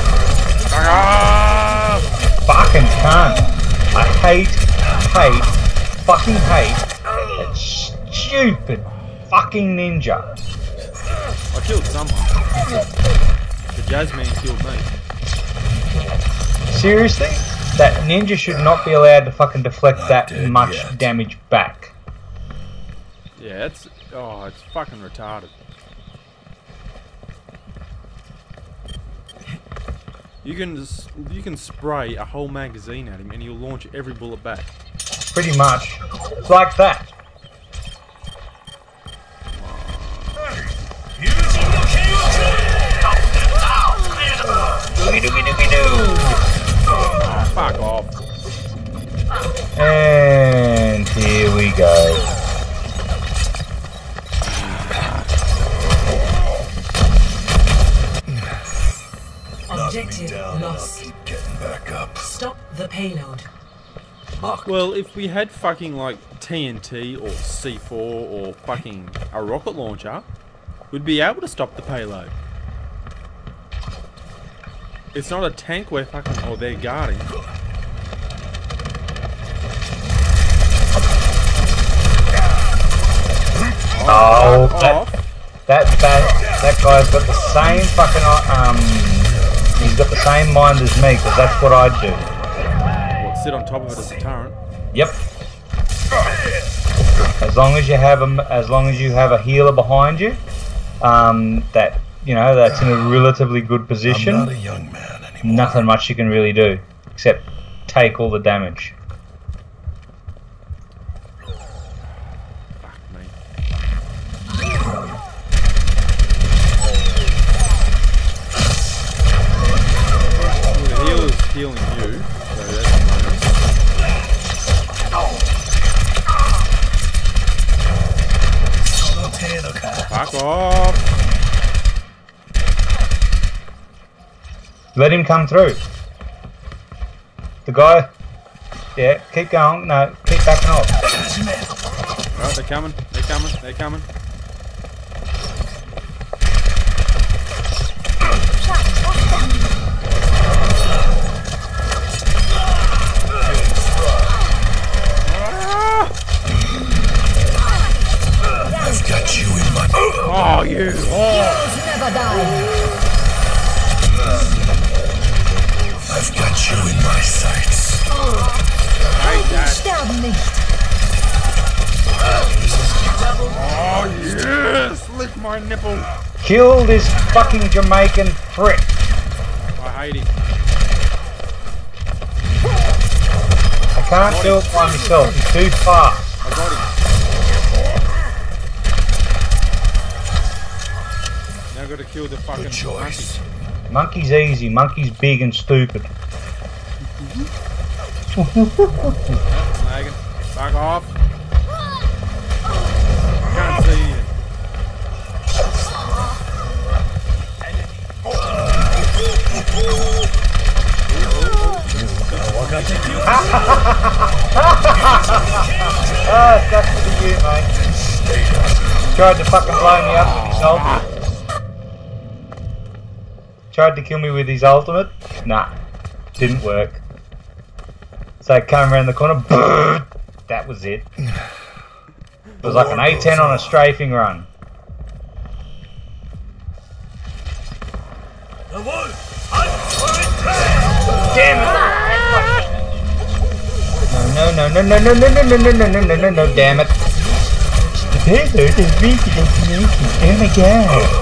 Fucking cunt! I hate, hate, fucking hate that stupid fucking ninja. I killed someone. The Jasmine killed me. Seriously? That ninja should not be allowed to fucking deflect that much damage back. Yeah, it's oh, it's fucking retarded. You can just, you can spray a whole magazine at him and he'll launch every bullet back. Pretty much. It's like that. Doogie doogie doogie doo. Oh, fuck off. And here we go. Objective lost. Keep getting back up. Stop the payload. Well, if we had fucking like T N T or C four or fucking a rocket launcher, we'd be able to stop the payload. It's not a tank we're fucking, or they're guarding. Oh, fuck that, off. that that that guy's got the same fucking um. He's got the same mind as me, because that's what I'd do. What, sit on top of it as a turret? Yep. As long as you have a, as long as you have a healer behind you, um, that you know that's in a relatively good position. I'm not a young man anymore. Nothing much you can really do except take all the damage. Fuck me. Well, the healer's healing you, so that's a bonus. Fuck off! Let him come through. The guy. Yeah, keep going. No, keep backing off. Right, they're coming, they're coming, they're coming. I've got you in my. Oh, you! Heroes never die. I've got you in my sights. Hate that. Sterben nicht. Oh, yes! Lick my nipple! Kill this fucking Jamaican prick. I hate him. I can't do it by myself. He's too fast. I got him. Now I've got to kill the fucking Good choice. monkey. Monkey's easy. Monkey's big and stupid. Snagging. Fuck off. Can't see anything. Ah, that's for you, mate. Tried to fucking blow me up with his ultimate. Tried to kill me with his ultimate. Nah, didn't work. So I came around the corner. That was it. It was like an A ten on a strafing run. Damn it! No, no, no, no, no, no, no, no, no, no, no, no, no, no, damn it! The payload is reaching destination. Oh my god!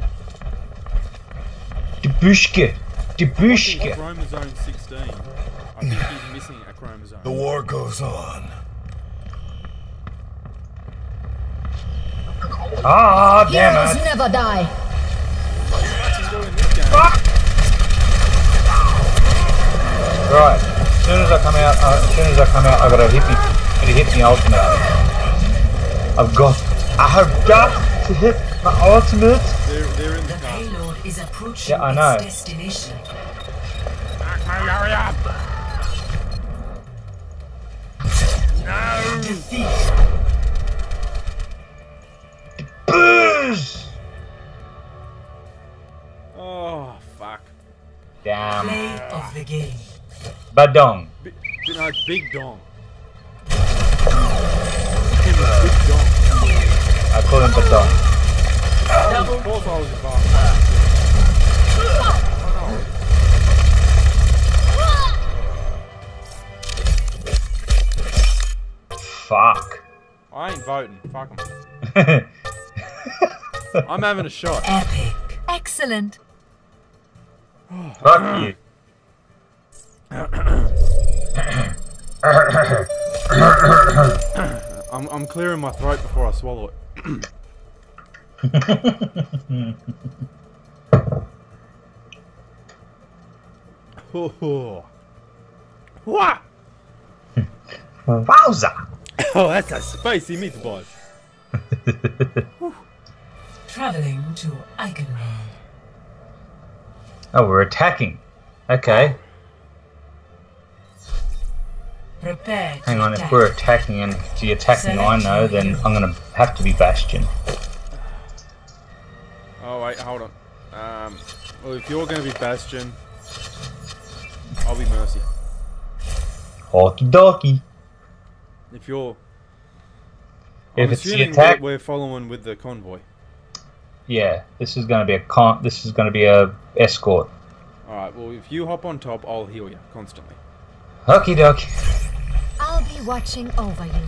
The bushka, the bushka. Chromosome sixteen. I think he's missing a chromosome. The war goes on. Ah, damn Heroes it. never die. What's doing this game? Right. As soon as I come out, uh, as soon as I come out, I gotta hit me. Gotta hit me ultimate. I've got. I have got to hit my ultimate. They're, they're in the The car. payload is approaching Yeah, I know. its destination. Hurry up! No! Defeat. Booze. Oh, fuck. Damn. Play of the game. Badong. Bi no, big dong. Him a big dong. I call him Badong. Of course I was involved. Fuck. I ain't voting. Fuck 'em. I'm having a shot. Epic. Excellent. Fuck you. I'm, I'm clearing my throat before I swallow it. Oh, Wah! Wowza. Oh, that's a spicy meatball. Traveling to Eichenwald. Oh, we're attacking. Okay. Prepare to Hang on, if attack. we're attacking and the attacking I know, then I'm gonna have to be Bastion. Oh wait, hold on. Um, well, if you're going to be Bastion, I'll be Mercy. Okie dokie. If you're, If I'm it's the assuming attack- we're, we're following with the convoy. Yeah, this is gonna be a con. This is gonna be a escort. All right. Well, if you hop on top, I'll heal you constantly. Okie dokie. I'll be watching over you.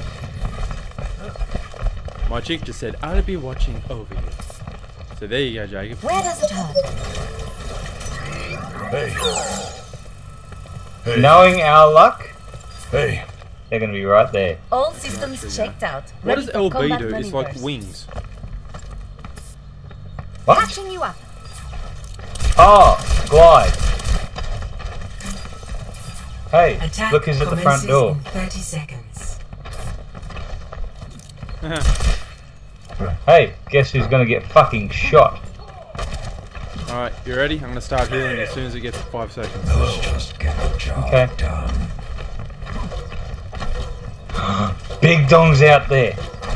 My chick just said, "I'll be watching over you." So there you go, Jacob. Where does it hurt? Hey. Hey. Knowing our luck, Hey. they're gonna be right there. All systems checked out. What Ready does for L B combat do? It's like maneuvers. wings. What? Catching you up. Oh, glide. Hey, Attack look who's at the front commences door. in thirty seconds. Hey, guess who's gonna get fucking shot? All right, you ready? I'm gonna start healing as soon as it gets to five seconds. Let's just get the job Okay. done. Big Dong's out there.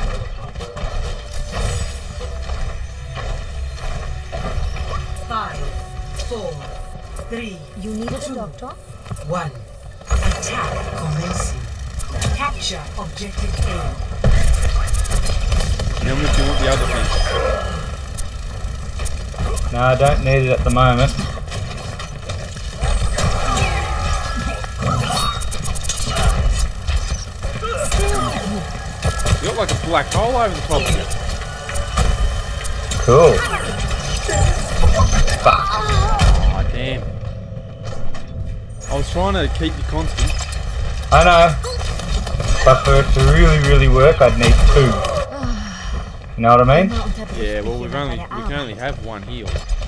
Five, four, three, You needed a doctor? one. Attack commencing. Capture objective A. Tell me if you want the other thing. No, I don't need it at the moment. You got like a black hole over the top of you. Cool. Fuck. Oh damn! I was trying to keep you constant. I know. But for it to really, really work, I'd need two. You know what I mean? Yeah, well we've only we can only have one heal.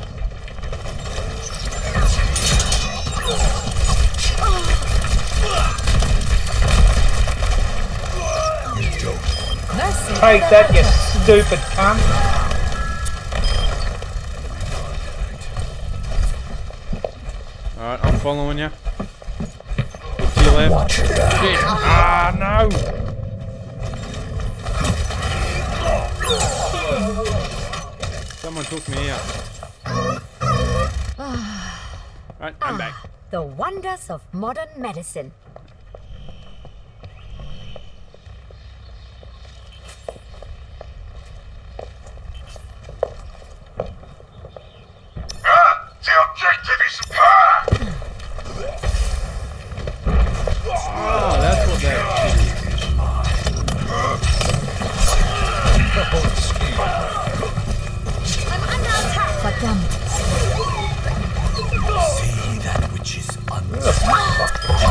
Mercy. Take that, you stupid cunt. Alright, I'm following you. Look to your left. Watch it out. Shit. Ah no! Someone took me out. Right, I'm back. The wonders of modern medicine. The objective is power. Oh, that's what that shit is. I'm under attack. But damn it. See that which is unseen.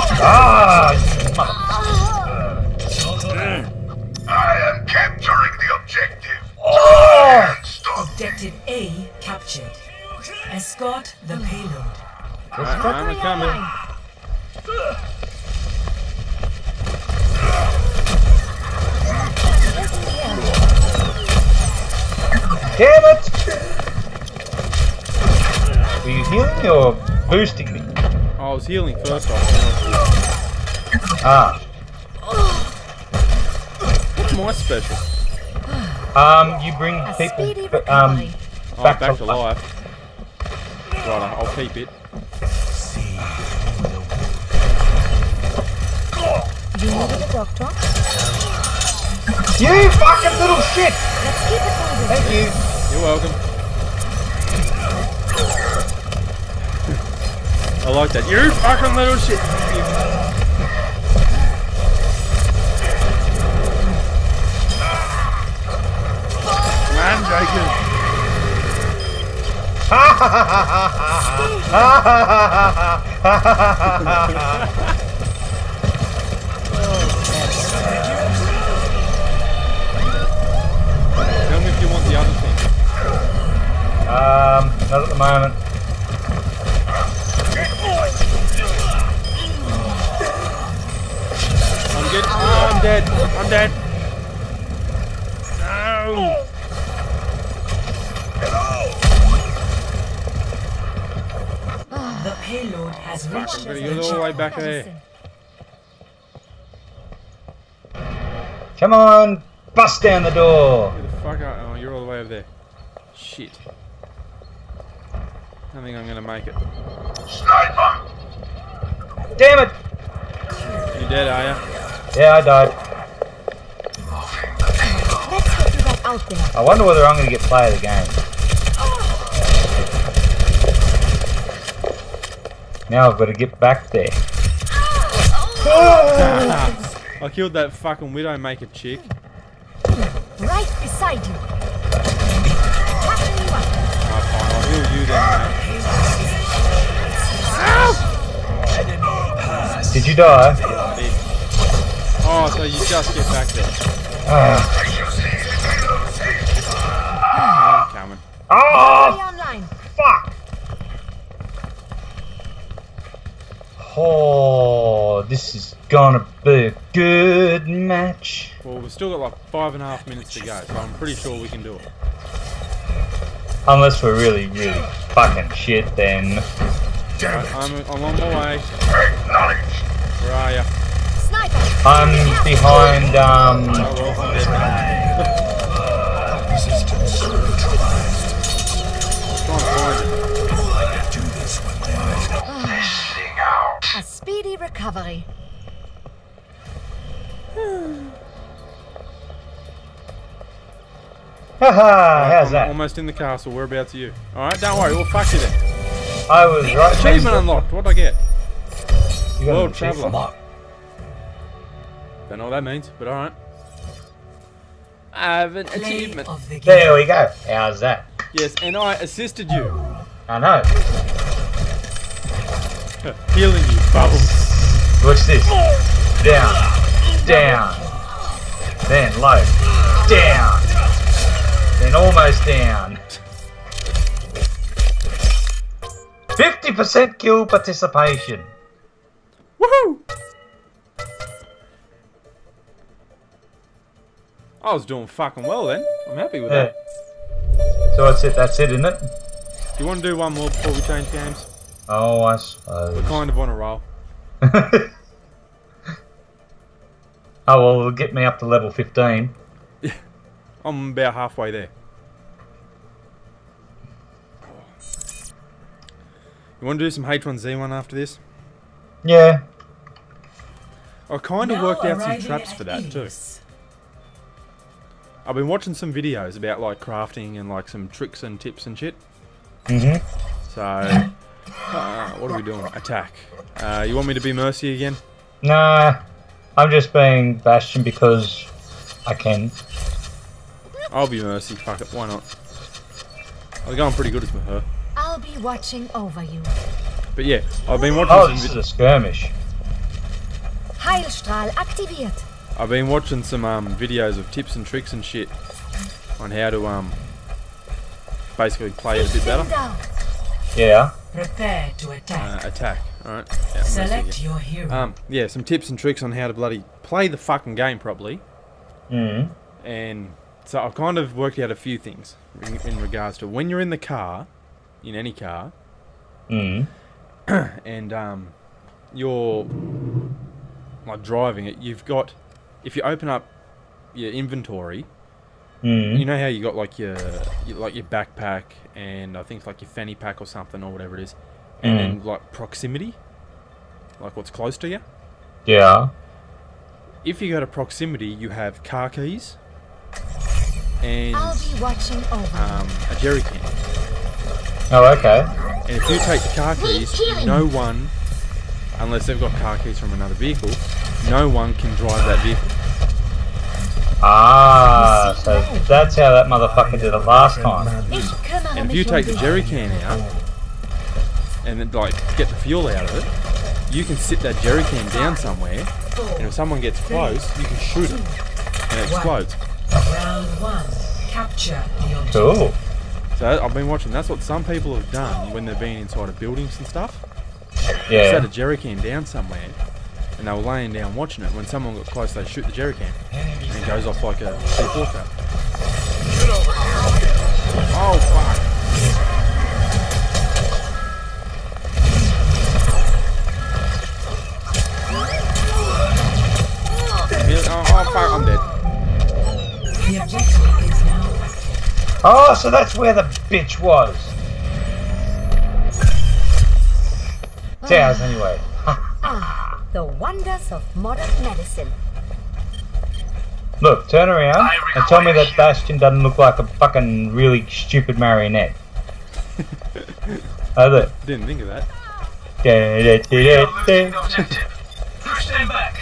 Alright, I'm coming. Damn it! Were you healing me or boosting me? I was healing first off. Ah. What's my special? Um, you bring A people speedy b- um, recovery. Oh, back, back to to life. Right, I'll keep it. You needed a doctor? You fucking little shit! Let's keep it moving. Thank you. You're welcome. I like that. You fucking little shit. Man, Jacob. Ha ha ha ha ha ha ha ha ha. Tell me if you want the other thing. Um, not at the moment. I'm good. Oh, I'm dead. I'm dead. No. The payload has reached I'm gonna get all the way back there. Come on, bust down the door. Get the fuck out. Oh, you're all the way over there. Shit. I think I'm gonna make it. Damn it! You dead, are you? Yeah, I died. Let's get you back out there. I wonder whether I'm going to get play of the game. Now I've got to get back there. I killed that fucking Widowmaker chick. Right beside you. Tackle you up. Oh, fine. I'll heal you then, mate. Did you die? I did. Oh, so you just get back there. Ah. I'm coming. Stay Oh, online. fuck! Oh, this is gonna be a good match. Well, we've still got like five and a half minutes to go, so I'm pretty sure we can do it. Unless we're really, really fucking shit, then. Right, I'm, I'm on my way. Where are you? Sniper. I'm behind, um. Oh, well, I'm dead now. Trying to find it. A speedy recovery. Haha, how's I'm that? almost in the castle. Whereabouts are you? Alright, don't worry. Well, fuck you then. I was right. Achievement unlocked. What'd I get? You got an World achievement. Traveller. Don't know what that means, but alright. I have an Play achievement. of the game. There we go. How's that? Yes, and I assisted you. I know. Healing you, bubbles. What's this? Down, down, then low, down, then almost down. fifty percent kill participation. Woohoo! I was doing fucking well then. I'm happy with Yeah. that. So that's it. That's it, isn't it? Do you want to do one more before we change games? Oh, I We're suppose. kind of on a roll. Oh well, it'll get me up to level fifteen. I'm about halfway there. You want to do some H one Z one after this? Yeah. I kind of Now worked out some arriving traps at for that too. Eos. I've been watching some videos about like crafting and like some tricks and tips and shit. Mhm. So, uh, what are we doing? Attack. Uh, you want me to be Mercy again? Nah, I'm just being Bastion because I can. I'll be Mercy. Fuck it. Why not? I'm going pretty good as with her. I'll be watching over you. But yeah, I've been watching Oh, some. this is Vi- a skirmish. Heilstrahl aktiviert. I've been watching some um, videos of tips and tricks and shit on how to um basically play it a bit better. Down. Yeah. Prepare to attack. Uh, attack. Alright. Yeah, Select your hero. Um, yeah, some tips and tricks on how to bloody play the fucking game properly. Mm. And so I've kind of worked out a few things in, in regards to when you're in the car, in any car, Mm. and um, you're like driving it. You've got, if you open up your inventory, Mm. you know how you got like your, your like your backpack and I think it's like your fanny pack or something or whatever it is, and Mm. then like proximity, like what's close to you. Yeah. If you go to proximity, you have car keys and I'll be watching over. um, a jerry can. Oh, okay. And if you take the car keys, no one, unless they've got car keys from another vehicle, no one can drive that vehicle. Ah, so that's how that motherfucker did it last time. And if you take the jerry can out and then like get the fuel out of it, you can sit that jerry can down somewhere, and if someone gets close, you can shoot it and it explodes. Round one. Capture the objective. Cool. So I've been watching. That's what some people have done when they've been inside of buildings and stuff. Yeah. Set a jerry can down somewhere, and they were laying down watching it. When someone got close, they shoot the jerry can, and it goes off like a C four trap. Oh fuck! Oh, oh fuck! I'm dead. The objective is now active. Oh, so that's where the bitch was. It's ours anyway. Ah, the wonders of modern medicine. Look, turn around and tell me that Bastion doesn't look like a fucking really stupid marionette. Oh, look. Didn't think of that. Da, da, da, da, da. First stand back.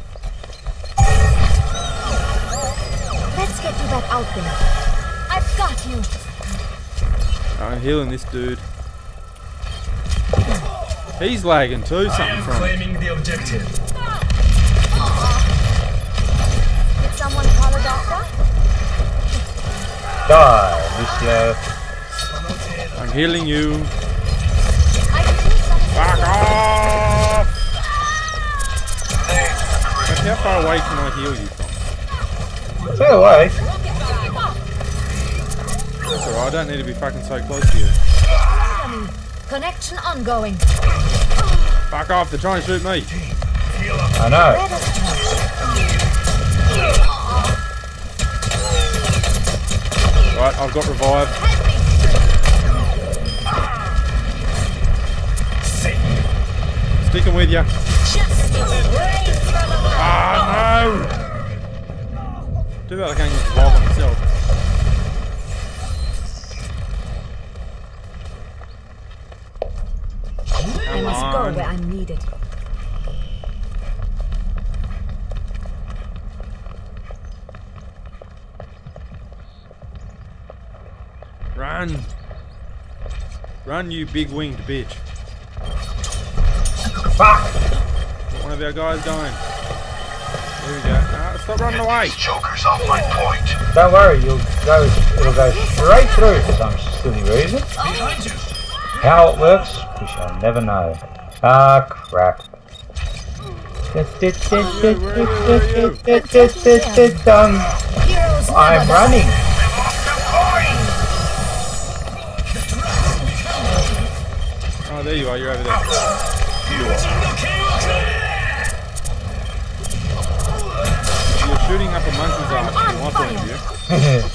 Let's get to that outfit. I've got you. I'm healing this dude. He's lagging too. I Something am from it. claiming the objective. Did someone call a doctor? Die, Lucio. I'm healing you. I can use some. Fuck off! Like, how far away can I heal you from? Stay away. That's alright, I don't need to be fucking so close to you. Connection ongoing. Fuck off, they're trying to shoot me. I know. Let us try. Right, I've got revive. Sticking with you. Ah, no! Too bad I can't use revive on myself. I must go where I'm needed. Run! Run, you big winged bitch. Fuck! One of our guys dying. There we go. Ah, stop running away! Joker's off my point. Don't worry, you'll go. It'll go straight through for some silly reason. Behind you. How it works, we shall never know. Ah, crap. Um, Heroes I'm never running. Oh, there you are. You're over there. You're shooting up a monkey's ass from my point of view.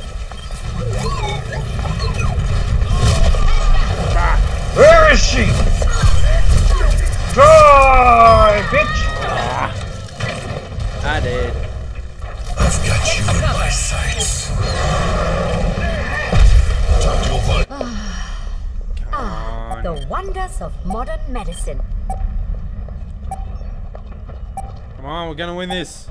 Where is she? Die, bitch! I did. I've got you in my sights. Time to avoid. Ah, the wonders of modern medicine. Come on, we're gonna win this.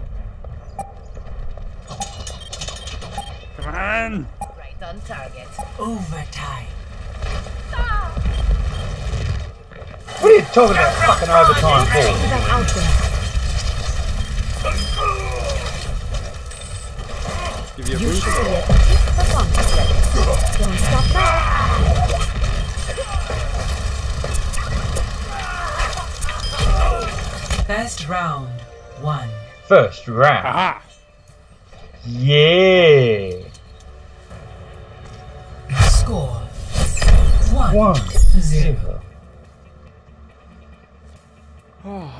Come on! Right on target. Overtime. What are you talking about fucking overtime To for? that outfit. Give you a You boost. should be at the peak performance level. Don't stop now. First round, one. First round. Aha! Yeah. Score one, One. zero. Zero. Oh,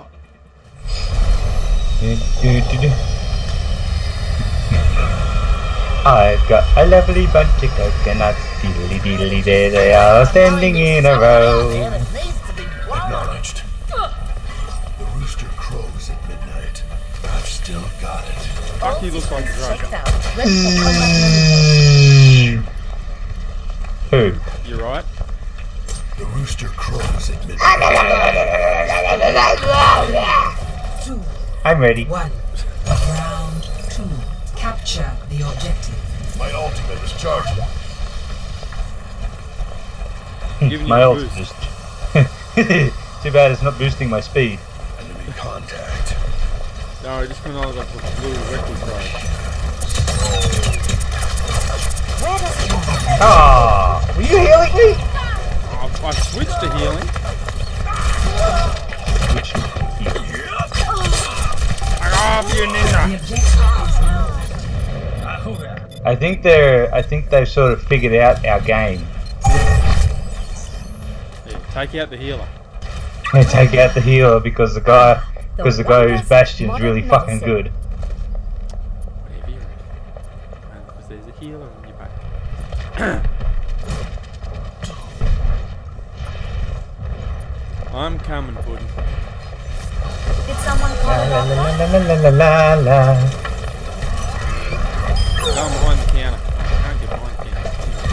Du, du, du, du. I've got a lovely bunch of coconuts. Deedly deedly there they are, standing in a row. Acknowledged. The rooster crows at midnight. I've still got it. fuck, he looks like a drug. Who? You right? The rooster crows at midnight. Two, I'm ready. one. Round two. Capture the objective. My ultimate is charging. Giving you My a ult boost. just. Too bad it's not boosting my speed. Enemy contact. No, just when I was like a blue record card. Where does it go? Ah, were you healing me? Oh, I switched to healing. Which, Fuck off, you ninja! The objective is now. I think they're. I think they've sort of figured out our game. Yeah, take out the healer. They take out the healer because the guy, because the guy who's Bastion's really fucking good. Whatever you're at. Because there's a healer on your back. I'm coming, Puddin'. Did someone call La it la off? la la la la la la. Going behind the counter. I can't get behind the counter.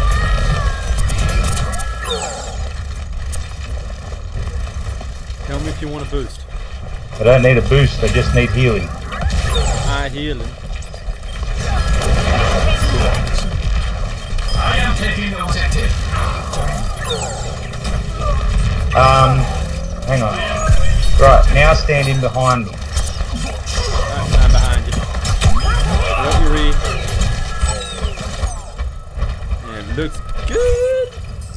Tell me if you want a boost. I don't need a boost. I just need healing. Ah, healing. I am taking the objective. Um, hang on. Right, now stand in behind me. Right, I'm behind you. Got your rear. Yeah, looks good.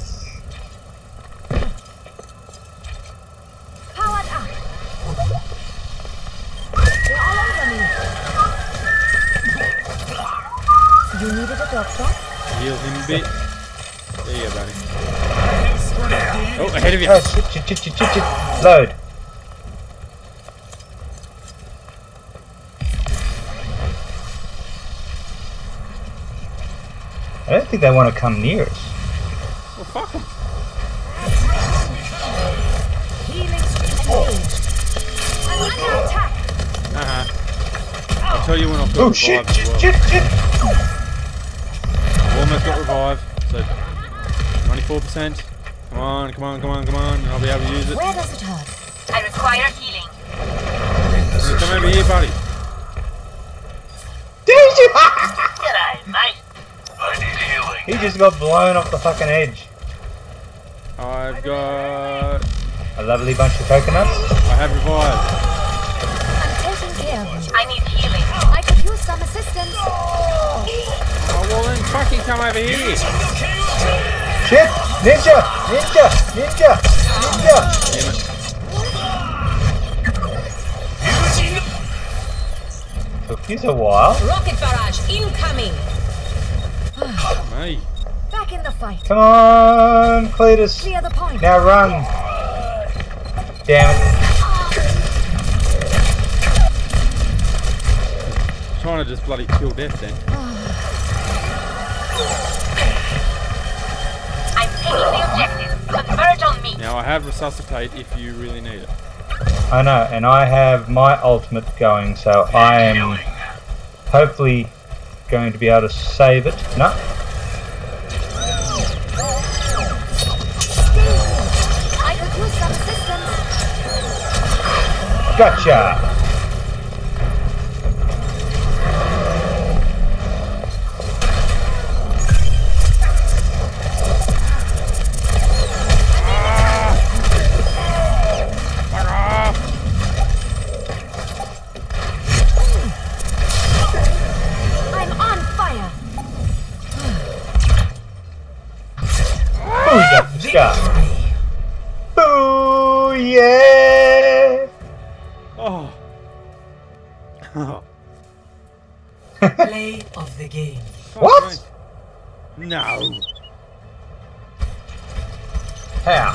Powered up. They're all over me. You needed a doctor? Heal him a bit. There you go, buddy. Oh, ahead of you. Oh, shit, shit, shit, shit, shit, shit. Load. I don't think they want to come near us. Well, fuck him. Healing engaged. I'm under attack. Uh-huh. I'll tell you when I've got Oh revived shit, as shit, well. shit, shit. I've almost got revived, so ninety-four percent. Come on, come on, come on, come on, and I'll be able to use it. Where does it hurt? I require healing. Come over here, buddy. G'day, mate. I need healing. He just got blown off the fucking edge. I've got... A lovely bunch of coconuts. I have revived. I'm taking care of you. I need healing. I could use some assistance. Oh, well then fucking come over here. Shit! Ninja! Ninja! Ninja! Ninja! Damn it. Took you a while. Rocket barrage incoming. Me. Back in the fight. Come on, Cletus. Clear the point. Now run. Damn it. Trying to just bloody kill death then. I'm taking the objective. Converge on me. Now I have resuscitate if you really need it. I know, and I have my ultimate going, so I am hopefully going to be able to save it. No. I could use some assistance. Gotcha! Fuck off! I'm on fire. Booyah! Scar. Boo! Yeah! Oh, Play of the game. Fuck What? me. No. How?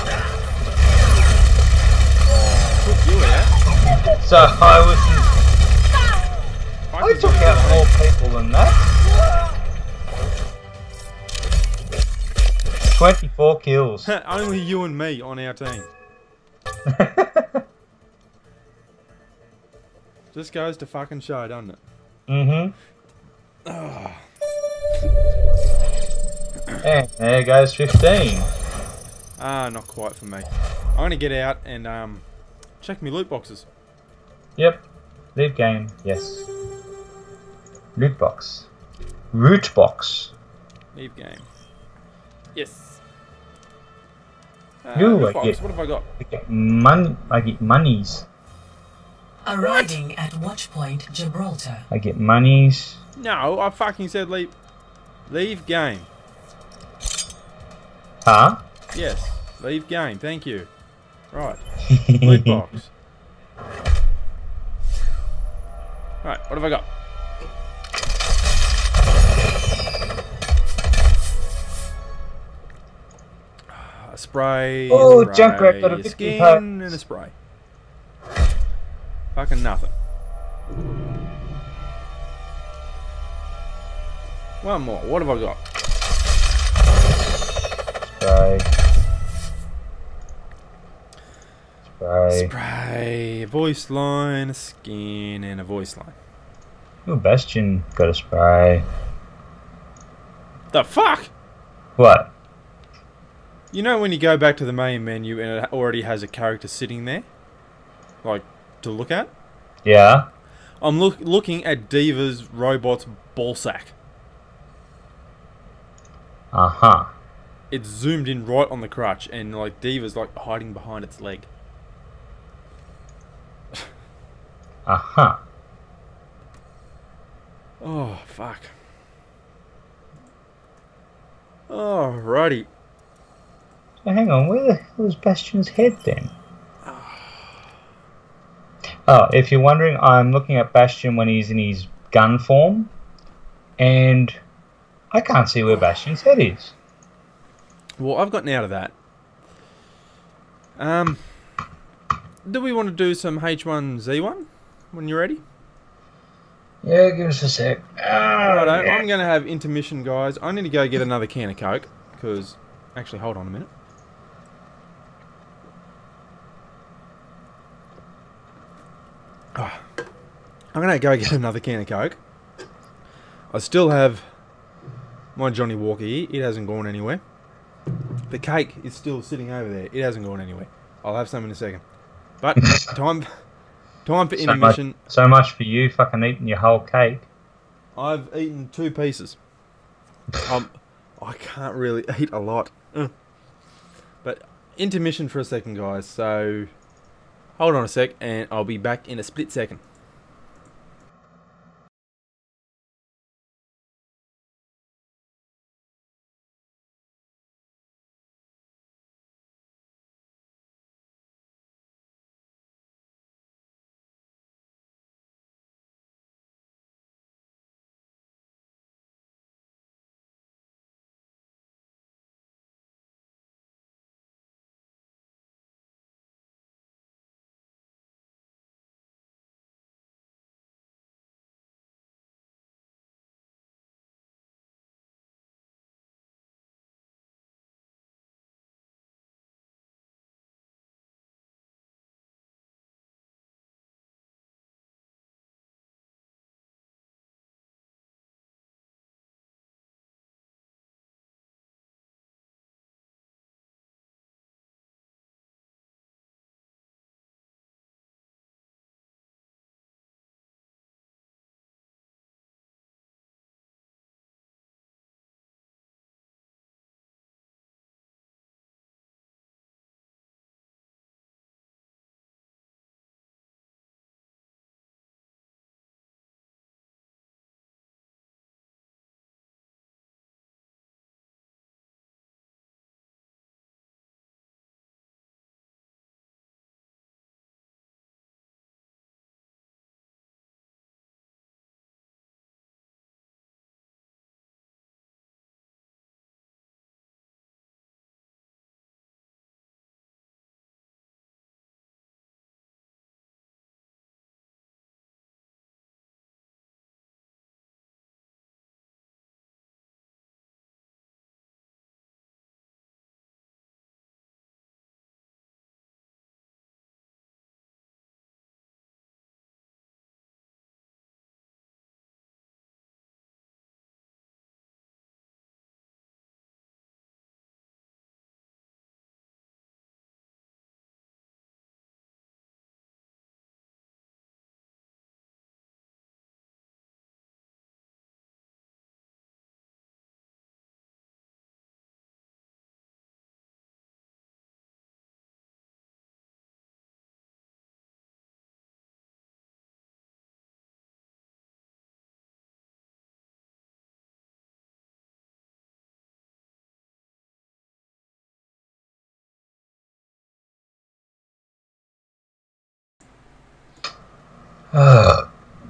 Took you out. So I was. I Fuck took you. out more people than that. Twenty-four kills. Only you and me on our team. Just goes to fucking show, doesn't it? Mm-hmm. And there goes fifteen. Ah, not quite for me. I'm gonna get out and um, check my loot boxes. Yep. Leave game. Yes. Loot box. Root box. Leave game. Yes. Uh, Ooh, loot I box. get- What have I got? I get money. I get monies. Arriving at Watchpoint Gibraltar. I get monies. No, I fucking said leave. Leave game. Huh? Yes. Leave game. Thank you. Right. Loot box. Right. What have I got? A spray. Oh, a spray, Junkrat got a a victory skin, pack. and a spray. Fucking nothing. One more. What have I got? Spray. Spray. Spray, a voice line, a skin, and a voice line. Ooh, Bastion got a spray. The fuck? What? You know when you go back to the main menu and it already has a character sitting there? Like, to look at? Yeah. I'm look looking at Diva's robot's ballsack. Uh-huh. It's zoomed in right on the crutch and like Diva's like hiding behind its leg. Uh-huh. Oh, fuck. Alrighty. So hang on, where the hell is Bastion's head then? Oh, if you're wondering, I'm looking at Bastion when he's in his gun form, and I can't see where Bastion's head is. Well, I've gotten out of that. Um, do we want to do some H one Z one when you're ready? Yeah, give us a sec. Righto, Oh, yeah. I'm going to have intermission, guys. I need to go get another can of Coke, because... Actually, hold on a minute. Ah. I'm going to go get another can of Coke. I still have my Johnny Walker here. It hasn't gone anywhere. The cake is still sitting over there. It hasn't gone anywhere. I'll have some in a second. But, time... Time for So intermission. much, so much for you fucking eating your whole cake. I've eaten two pieces. Um, I can't really eat a lot. Ugh. But intermission for a second, guys. So hold on a sec, and I'll be back in a split second. Ugh.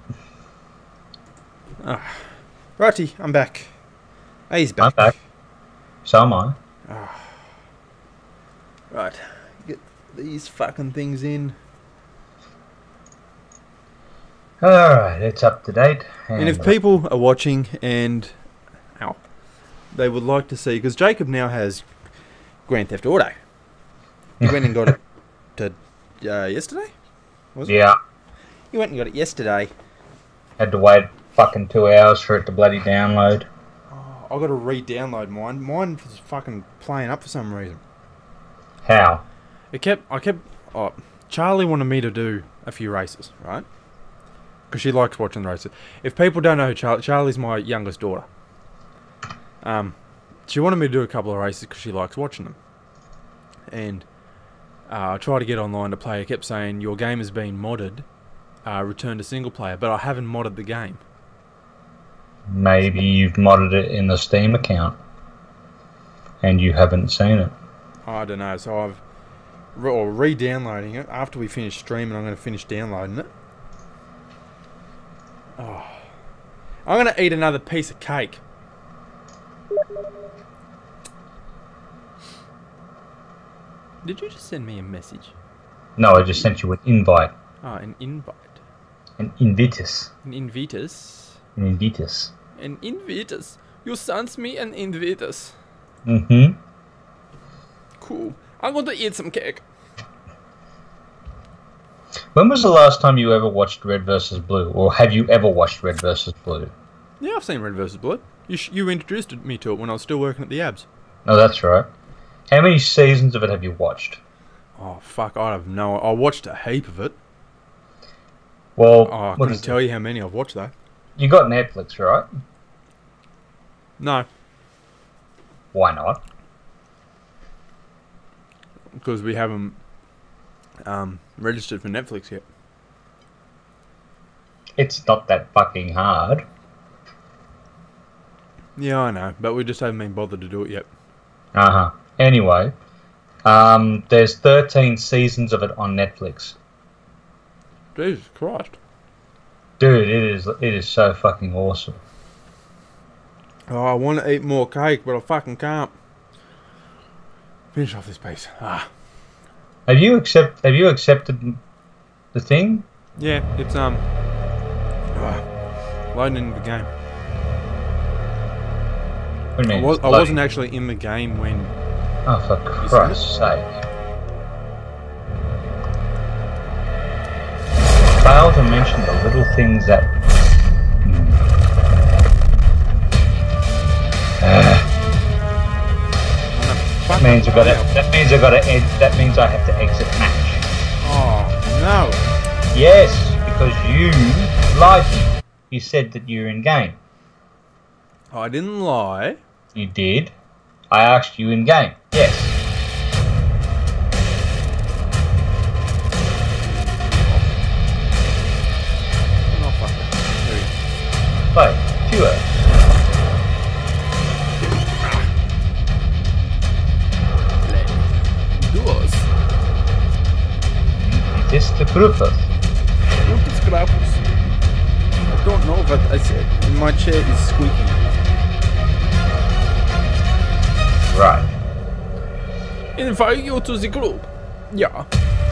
Ah. Righty, I'm back. He's I'm back. back. So am I. Right. Get these fucking things in. Alright, it's up to date. And if people are watching and ow, they would like to see, because Jacob now has Grand Theft Auto. He went and got it to uh, yesterday? Was it? Yeah. He went and got it yesterday. Had to wait fucking two hours for it to bloody download. Oh, I got to re-download mine. Mine was fucking playing up for some reason. How? It kept. I kept. Oh, Charlie wanted me to do a few races, right? Because she likes watching the races. If people don't know who Charlie, Charlie's my youngest daughter. Um, she wanted me to do a couple of races because she likes watching them. And uh, I tried to get online to play. It kept saying your game has been modded. Uh, return to single player, but I haven't modded the game. Maybe you've modded it in the Steam account and you haven't seen it. I don't know. So I've re- or re-downloading it after we finish streaming. I'm going to finish downloading it. Oh, I'm going to eat another piece of cake. Did you just send me a message? No, I just sent you an invite. Ah, an invite. An invitus. An invitus. An invitus. An invitus. You sent me an invitus. Mm-hmm. Cool. I'm going to eat some cake. When was the last time you ever watched Red versus. Blue? Or have you ever watched Red versus. Blue? Yeah, I've seen Red versus. Blue. You sh you introduced me to it when I was still working at the Abs. Oh, that's right. How many seasons of it have you watched? Oh, fuck. I have no... I watched a heap of it. Well, Oh, I what couldn't is tell it? you how many I've watched, though. You got Netflix, right? No. Why not? Because we haven't um, registered for Netflix yet. It's not that fucking hard. Yeah, I know. But we just haven't been bothered to do it yet. Uh-huh. Anyway, um, there's thirteen seasons of it on Netflix. Jesus Christ. Dude, it is it is so fucking awesome. Oh, I want to eat more cake, but I fucking can't. Finish off this piece. Ah. Have you accept have you accepted the thing? Yeah, it's, um... ah, loading into the game. What do you I, mean? was, it's I loading? wasn't actually in the game when... Oh, for You Christ's sake. Fail to mention the little things that... Hmm. That means I gotta. That means I gotta. Ed, that means I have to exit match. Oh, no. Yes, because you lied to me. You said that you're in game. I didn't lie. You did. I asked you in game. Yes. Oh, fuck it. There we go. Play. Pure. Duos. It is the purpose. Lucas Grapus. I don't know what I said. And my chair is squeaking. Right. Invite you to the group. Yeah.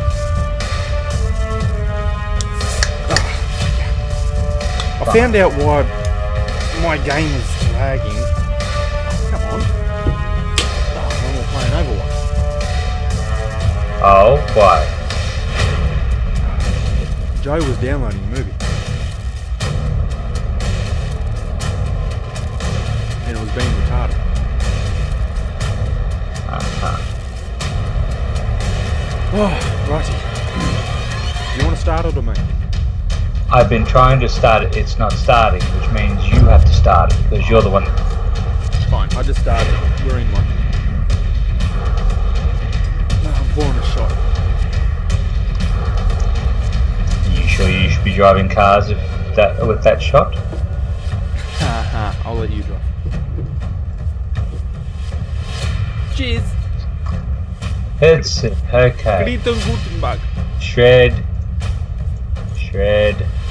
I found out why my game was lagging. Oh, come on. Oh, when we're playing Overwatch. Oh, why? Joe was downloading a movie. And it was being retarded. Uh-huh. Oh, righty. You want to start it or me? I've been trying to start it. It's not starting, which means you have to start it because you're the one. Fine, I just started. We're in one. No, I'm pouring a shot. You sure you should be driving cars if that with that shot? Haha, I'll let you drive. Cheers. It's okay. Greetings, Gutenberg. Shred. Shred.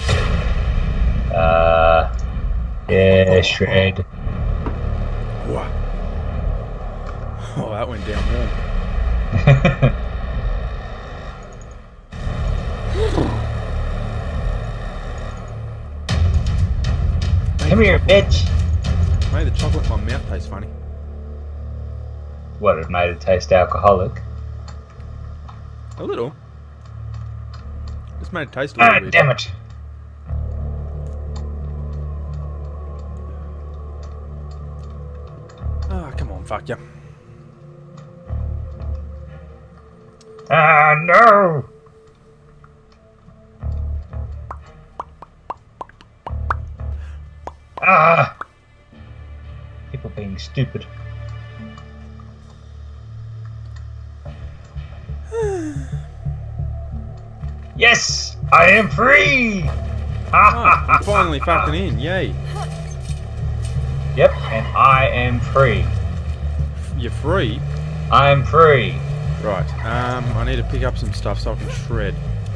Uh, yeah, shred. Whoa. Oh, that went down warm. Come here, bitch. Made the chocolate in my mouth taste funny. What, it made it taste alcoholic? A little. Just made it taste a little Ah, bit. damn it. Ah, come on, fuck ya. Ah, no! Ah! People being stupid. Yes! I am free! Oh, I'm finally fucking in, yay. Yep, and I am free. You're free? I am free. Right, um, I need to pick up some stuff so I can shred.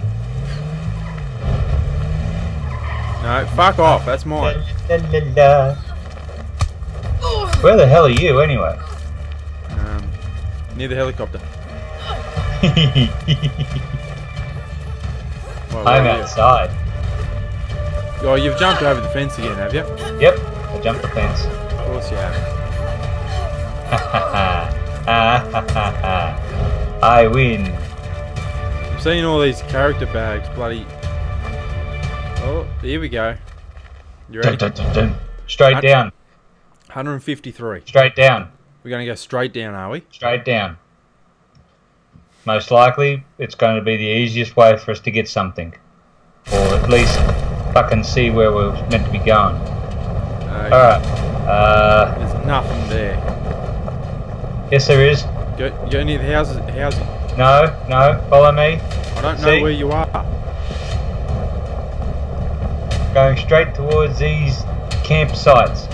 No, fuck off, that's mine. La, la, la, la. Where the hell are you, anyway? Um, near the helicopter. Well, I'm where are you? outside. Oh, you've jumped over the fence again, have you? Yep, I jumped the fence. Of course you have. I win. I'm seeing all these character bags, bloody... Oh, here we go. You ready? Dun, dun, dun, dun. Straight down. one hundred fifty-three. Straight down. We're going to go straight down, are we? Straight down. Most likely, it's going to be the easiest way for us to get something. Or at least fucking see where we're meant to be going. Uh, Alright. Uh, There's nothing there. yes there is. Go, go near the houses. houses. No, no, follow me. I don't know See? where you are. Going straight towards these campsites.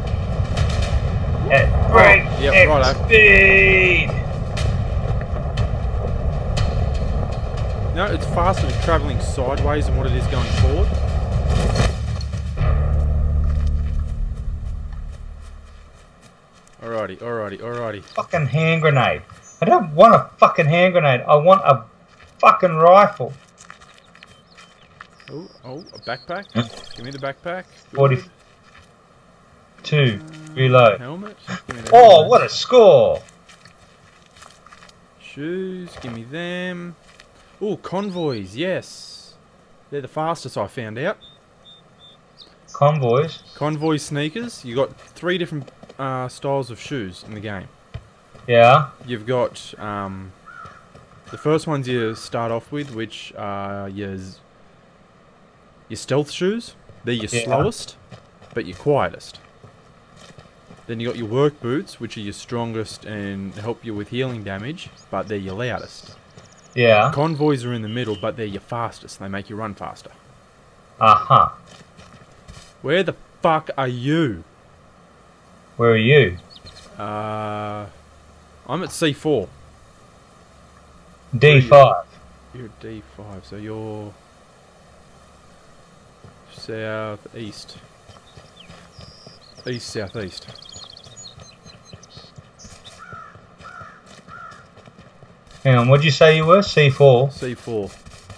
At break yep, righto. speed! No, it's faster travelling sideways than what it is going forward. Alrighty, alrighty, alrighty. Fucking hand grenade. I don't want a fucking hand grenade. I want a fucking rifle. Oh, oh, a backpack. Give me the backpack. forty-two. Reload. Helmet. Give me the Oh, helmet. what a score! Shoes. Give me them. Oh, convoys. Yes, they're the fastest I found out. Convoys. Convoy sneakers. You got three different uh, styles of shoes in the game. Yeah. You've got um, the first ones you start off with, which are your your stealth shoes. They're your Yeah. slowest, but your quietest. Then you got your work boots, which are your strongest and help you with healing damage, but they're your loudest. Yeah. Convoys are in the middle, but they're your fastest. They make you run faster. Uh-huh. Where the fuck are you? Where are you? Uh, I'm at C four. D five. You're at D five, so you're southeast. East, southeast. Hang on, what'd you say you were? C four. C four.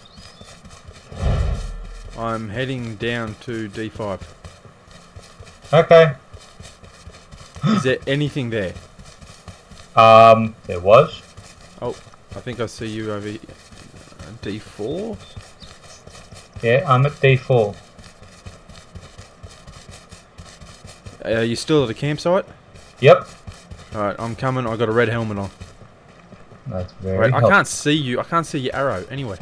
I'm heading down to D five. Okay. Is there anything there? Um, there was. Oh, I think I see you over here. Uh, D four? Yeah, I'm at D four. Uh, you still at the campsite? Yep. Alright, I'm coming. I got a red helmet on. That's very Wait, I helpful. can't see you. I can't see your arrow. Anyway.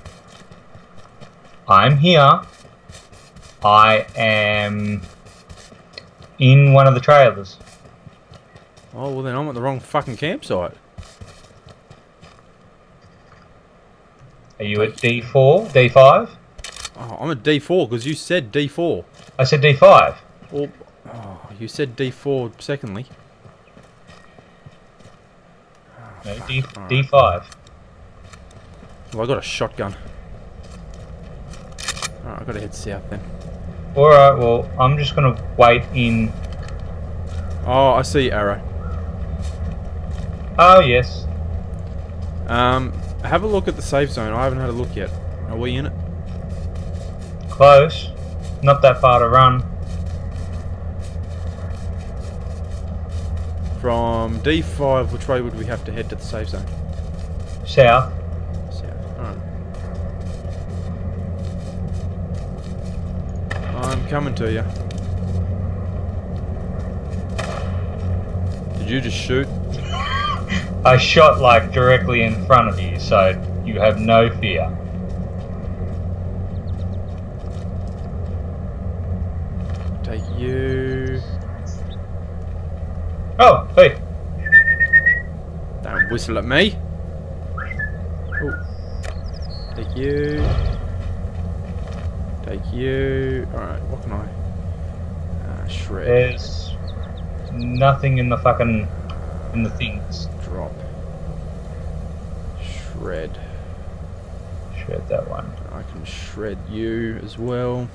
I'm here. I am in one of the trailers. Oh, well then I'm at the wrong fucking campsite. Are you at D four? D five? Oh, I'm at D four because you said D four. I said D five. Well, oh, you said D four secondly. No, D, Alright. D five. Well, I got a shotgun. Alright, I gotta head south then. Alright, well, I'm just gonna wait in... Oh, I see arrow. Oh, yes. Um, have a look at the safe zone. I haven't had a look yet. Are we in it? Close. Not that far to run. From D five, which way would we have to head to the safe zone? South. South. Alright. I'm coming to you. Did you just shoot? I shot, like, directly in front of you, so you have no fear. Take you. Oh, hey. Don't whistle at me. Ooh. Take you. Take you. Alright, what can I? Uh, shred. There's nothing in the fucking... in the things. Drop. Shred. Shred that one. I can shred you as well.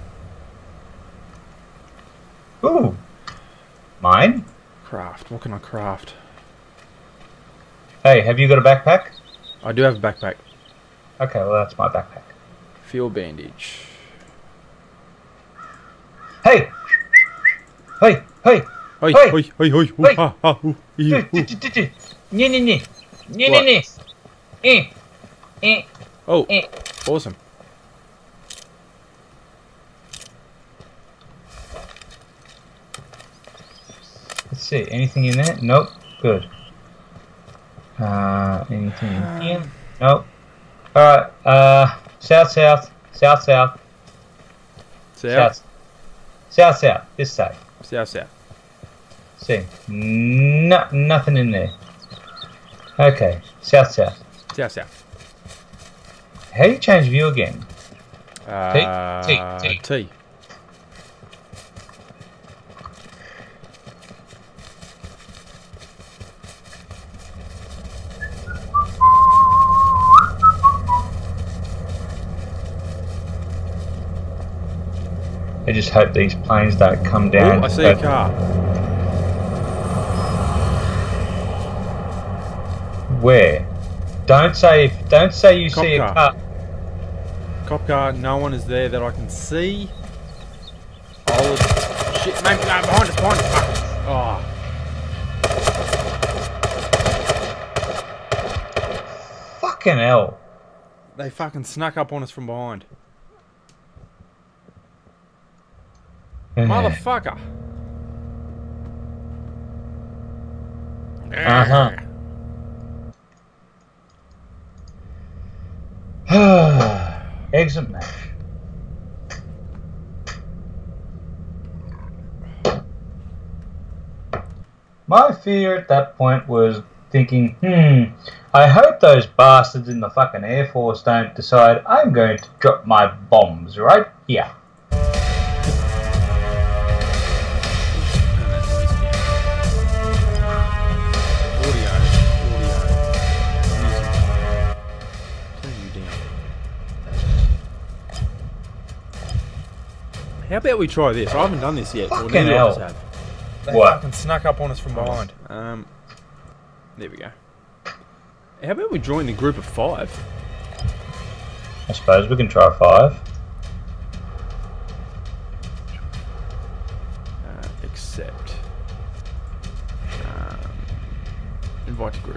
Ooh. Mine? Craft. What can I craft? Hey, have you got a backpack? I do have a backpack. Okay, well that's my backpack. Field bandage. Hey! Hey! Hey! Oi, Hey! oi, oi, oi, ooh, Hey! ah, ah, ooh, ee, ooh. Nee, nee, nee. Nee, What? nee, nee. Eh. Eh. Oh, Eh. awesome. Let's see, anything in there? Nope. Good. Uh, anything in here? Nope. Alright, uh, south, south, south, south, South, south, south, south, this side. south, south. See, no, nothing in there. Okay, south, south. South, south. How do you change view again? Uh, T, T. T. I just hope these planes don't come down. Oh, I see a but- car. Where? Don't say. Don't say you Cop see car. a car. Cop car, no one is there that I can see. Oh, shit, mate, no, behind us, behind us. Fuck. Oh, Fucking hell! they fucking snuck up on us from behind. Motherfucker. Uh huh. Exit match. My fear at that point was thinking, hmm, I hope those bastards in the fucking Air Force don't decide I'm going to drop my bombs right here. How about we try this? I haven't done this yet. Or Fucking neither of us hell. have. They What? fucking snuck up on us from behind. Um, there we go. How about we join the group of five? I suppose we can try five. Uh, accept. Um, invite to group.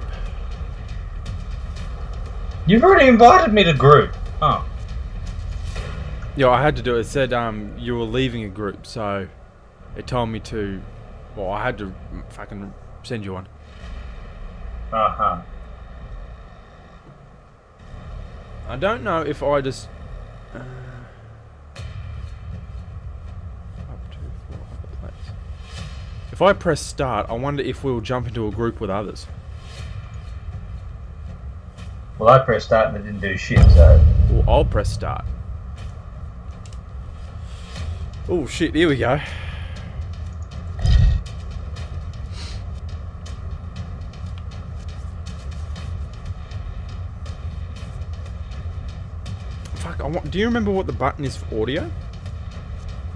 You've already invited me to group. Oh. Yeah, I had to do it. It said um, you were leaving a group, so it told me to. Well, I had to fucking send you one. Uh huh. I don't know if I just. Uh, up to four other players. If I press start, I wonder if we'll jump into a group with others. Well, I pressed start and it didn't do shit, so. Well, I'll press start. Oh shit, here we go. Fuck, I want, do you remember what the button is for audio?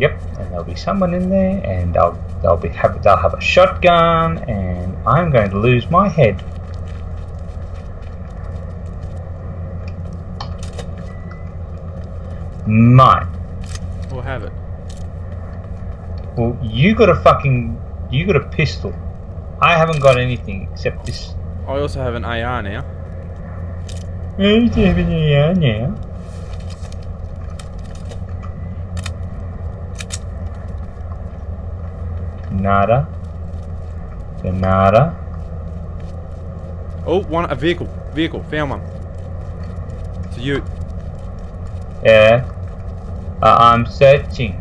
Yep, and there'll be someone in there, and they'll they'll be have they'll have a shotgun, and I'm going to lose my head. Mine. We'll have it. Well, you got a fucking you got a pistol. I haven't got anything except this. I also have an A R now. I have an A R now. Nada. Nada. Oh, one a vehicle. Vehicle. Found one. It's a ute. Yeah. Uh, I'm searching.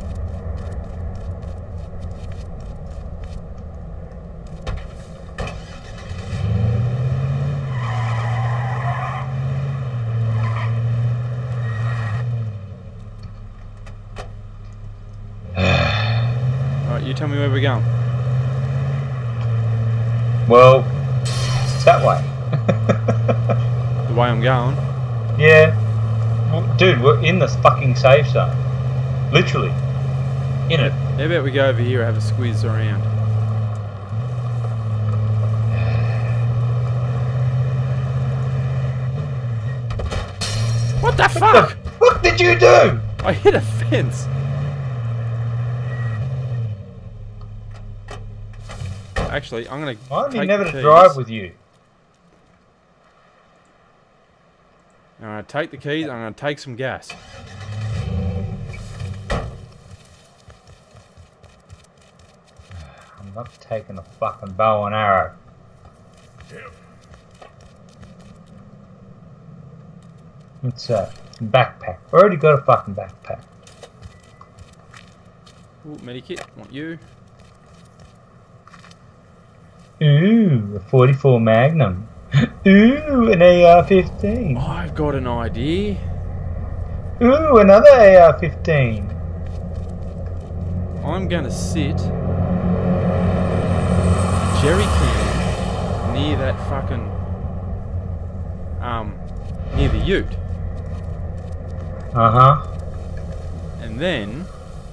Alright, you tell me where we're going. Well, that way. The way I'm going. Yeah. Well, dude, we're in this fucking safe zone. Literally. In it. How about we go over here and have a squeeze around? What the fuck? What the fuck did you do? I hit a fence. Actually, I'm gonna. Why have you take never the to keys. drive with you? I'm gonna take the keys. I'm gonna take some gas. I'm not taking a fucking bow and arrow. What's that? Backpack. Already got a fucking backpack. Ooh, medikit. Want you? Ooh, a forty-four Magnum. Ooh, an A R fifteen. I've got an idea. Ooh, another A R fifteen. I'm gonna sit a jerry can near that fucking um near the ute, Uh-huh. and then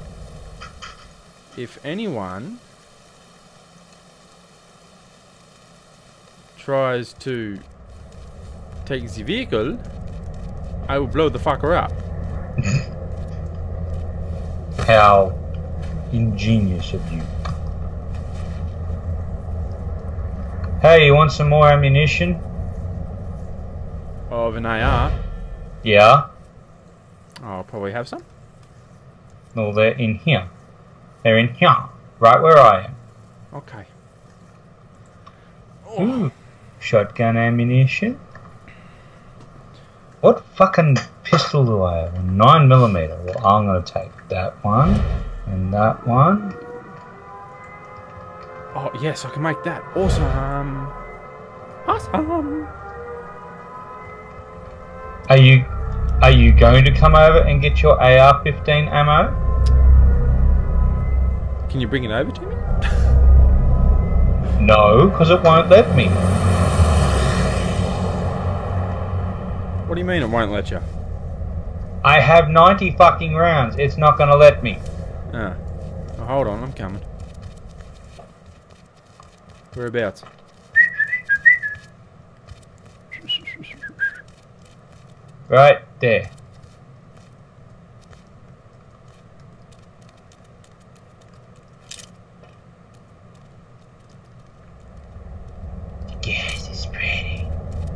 if anyone tries to take the vehicle, I will blow the fucker up. How ingenious of you. Hey, you want some more ammunition? Of an A R. Yeah. I'll probably have some. Well, they're in here. They're in here. Right where I am. Okay. Ooh. Shotgun ammunition. What fucking pistol do I have? A nine millimeter. Well, I'm gonna take that one and that one. Oh yes, I can make that. Awesome. Awesome. Are you are you going to come over and get your A R fifteen ammo? Can you bring it over to me? No, because it won't let me. What do you mean it won't let you? I have ninety fucking rounds. It's not gonna let me. Ah. Oh, hold on, I'm coming. Whereabouts? Right there. Gas is spreading.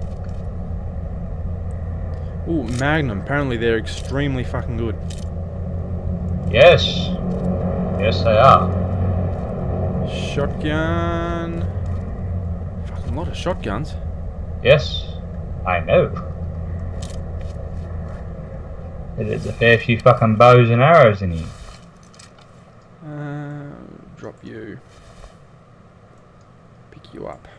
Ooh, Magnum. Apparently they're extremely fucking good. Yes. Yes, they are. Shotgun. Fucking lot of shotguns. Yes, I know. There's a fair few fucking bows and arrows in here. Uh, drop you. Pick you up.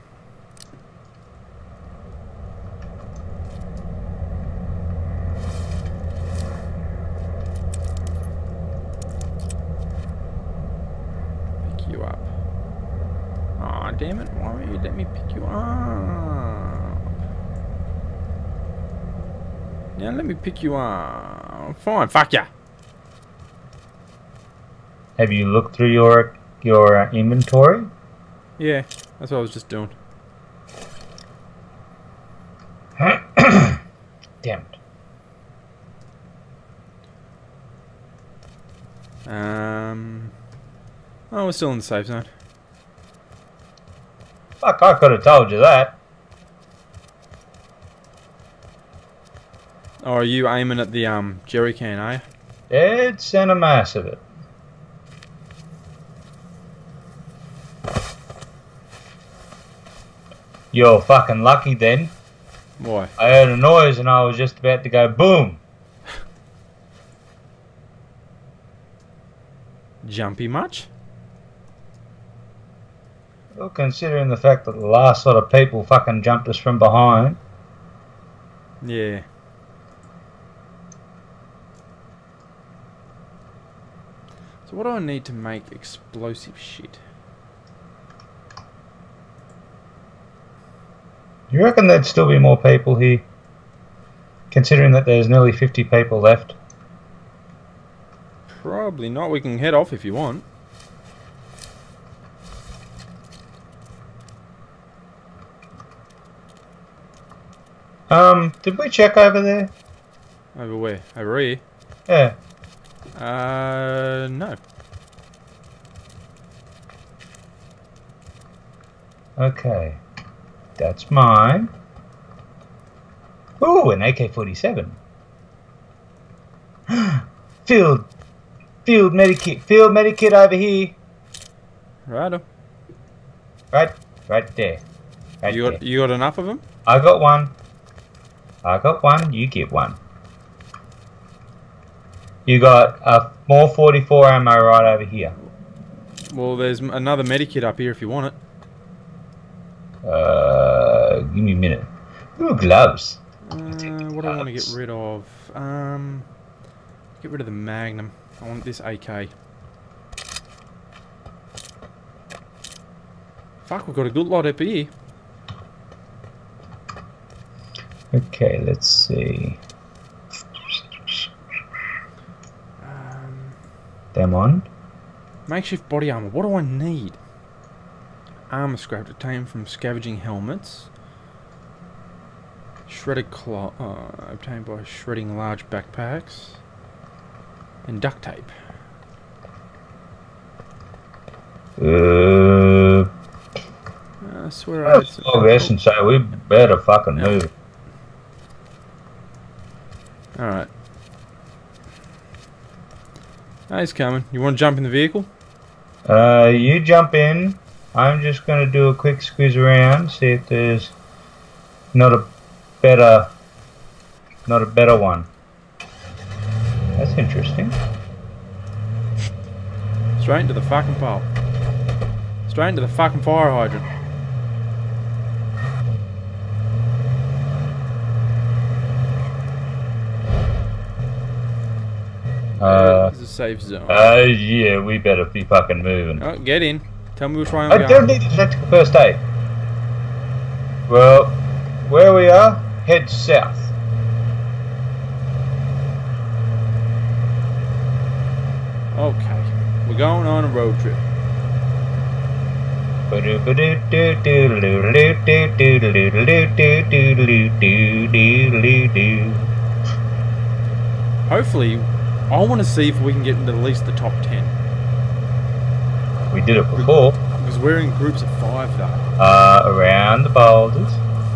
Pick you up. Aw, damn it. Why won't you let me pick you up? Now let me pick you up. Fine, fuck ya. Have you looked through your your uh, inventory? Yeah, that's what I was just doing. Damn it. Um. Oh, we're still in the safe zone. Fuck, I could have told you that. Oh, are you aiming at the um jerry can, are you? Dead center mass of it. You're fucking lucky then. Why? I heard a noise and I was just about to go boom. Jumpy much? Well, considering the fact that the last lot of people fucking jumped us from behind. Yeah. So what do I need to make explosive shit? You reckon there'd still be more people here? Considering that there's nearly fifty people left. Probably not. We can head off if you want. Um, did we check over there? Over where? Over here? Yeah. Uh, no. Okay. That's mine. Ooh, an A K forty-seven. Field. Field medikit. Field medikit over here. Righto. Right, right there. Right You got, there. you got enough of them? I got one. I got one. You get one. You got a more forty-four ammo right over here. Well, there's m- another medikit up here if you want it. Uh, give me a minute. Ooh, gloves. Uh, what do I want to get rid of? Um, get rid of the Magnum. I want this A K. Fuck, we've got a good lot up here. Okay, let's see. Um, Them on. makeshift body armor. What do I need? Armor scrap obtained from scavenging helmets. Shredded cloth uh, obtained by shredding large backpacks. And duct tape. Uh, I swear I had some. oh, yes, and say we better fucking Yep. move. Alright. Oh, he's coming. You want to jump in the vehicle? Uh, you jump in. I'm just gonna do a quick squeeze around, see if there's not a better, not a better one. That's interesting. Straight into the fucking pole. Straight into the fucking fire hydrant. Uh, There's a safe zone. uh, yeah, we better be fucking moving. Oh, get in. Tell me which way I'm I going. don't need a tactical first aid. Well, where we are, head south. Okay. We're going on a road trip. Hopefully, I want to see if we can get into at least the top ten. We did it before. Because we're in groups of five, though. Uh, around the boulders.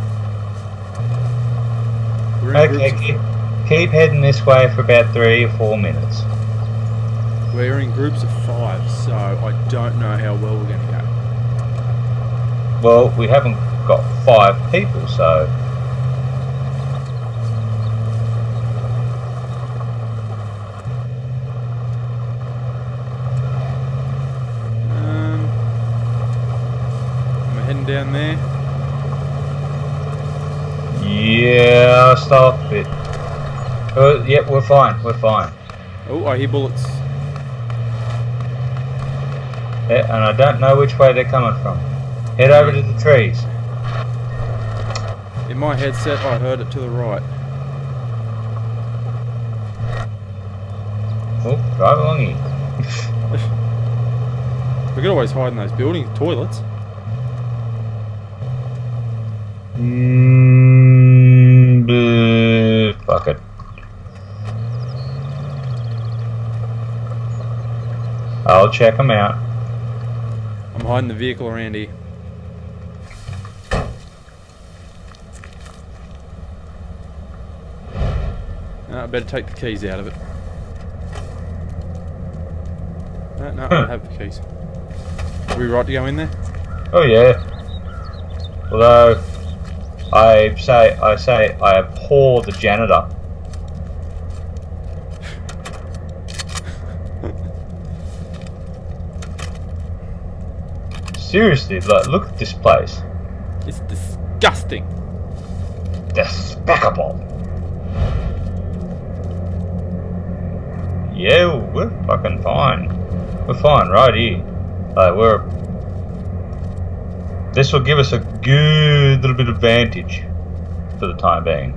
We're in Okay, groups keep, keep heading this way for about three or four minutes. of, we're in groups of five, so I don't know how well we're going to go. Well, we haven't got five people, so... Um, am I heading down there? Yeah, stop it. Uh, yep, we're fine, we're fine. Oh, I hear bullets. Yeah, and I don't know which way they're coming from. Head over to the trees. In my headset, I heard it to the right. Oh, drive along here. We could always hide in those building toilets. Mm, bleh, fuck it. I'll check them out. I'm hiding the vehicle around here. No, I better take the keys out of it. No, no, I have the keys. Are we right to go in there? Oh yeah. Although I say I say I abhor the janitor. Seriously, like, look at this place. It's disgusting. Despicable. Yeah, we're fucking fine. We're fine right here. Like, we're. This will give us a good little bit of advantage for the time being.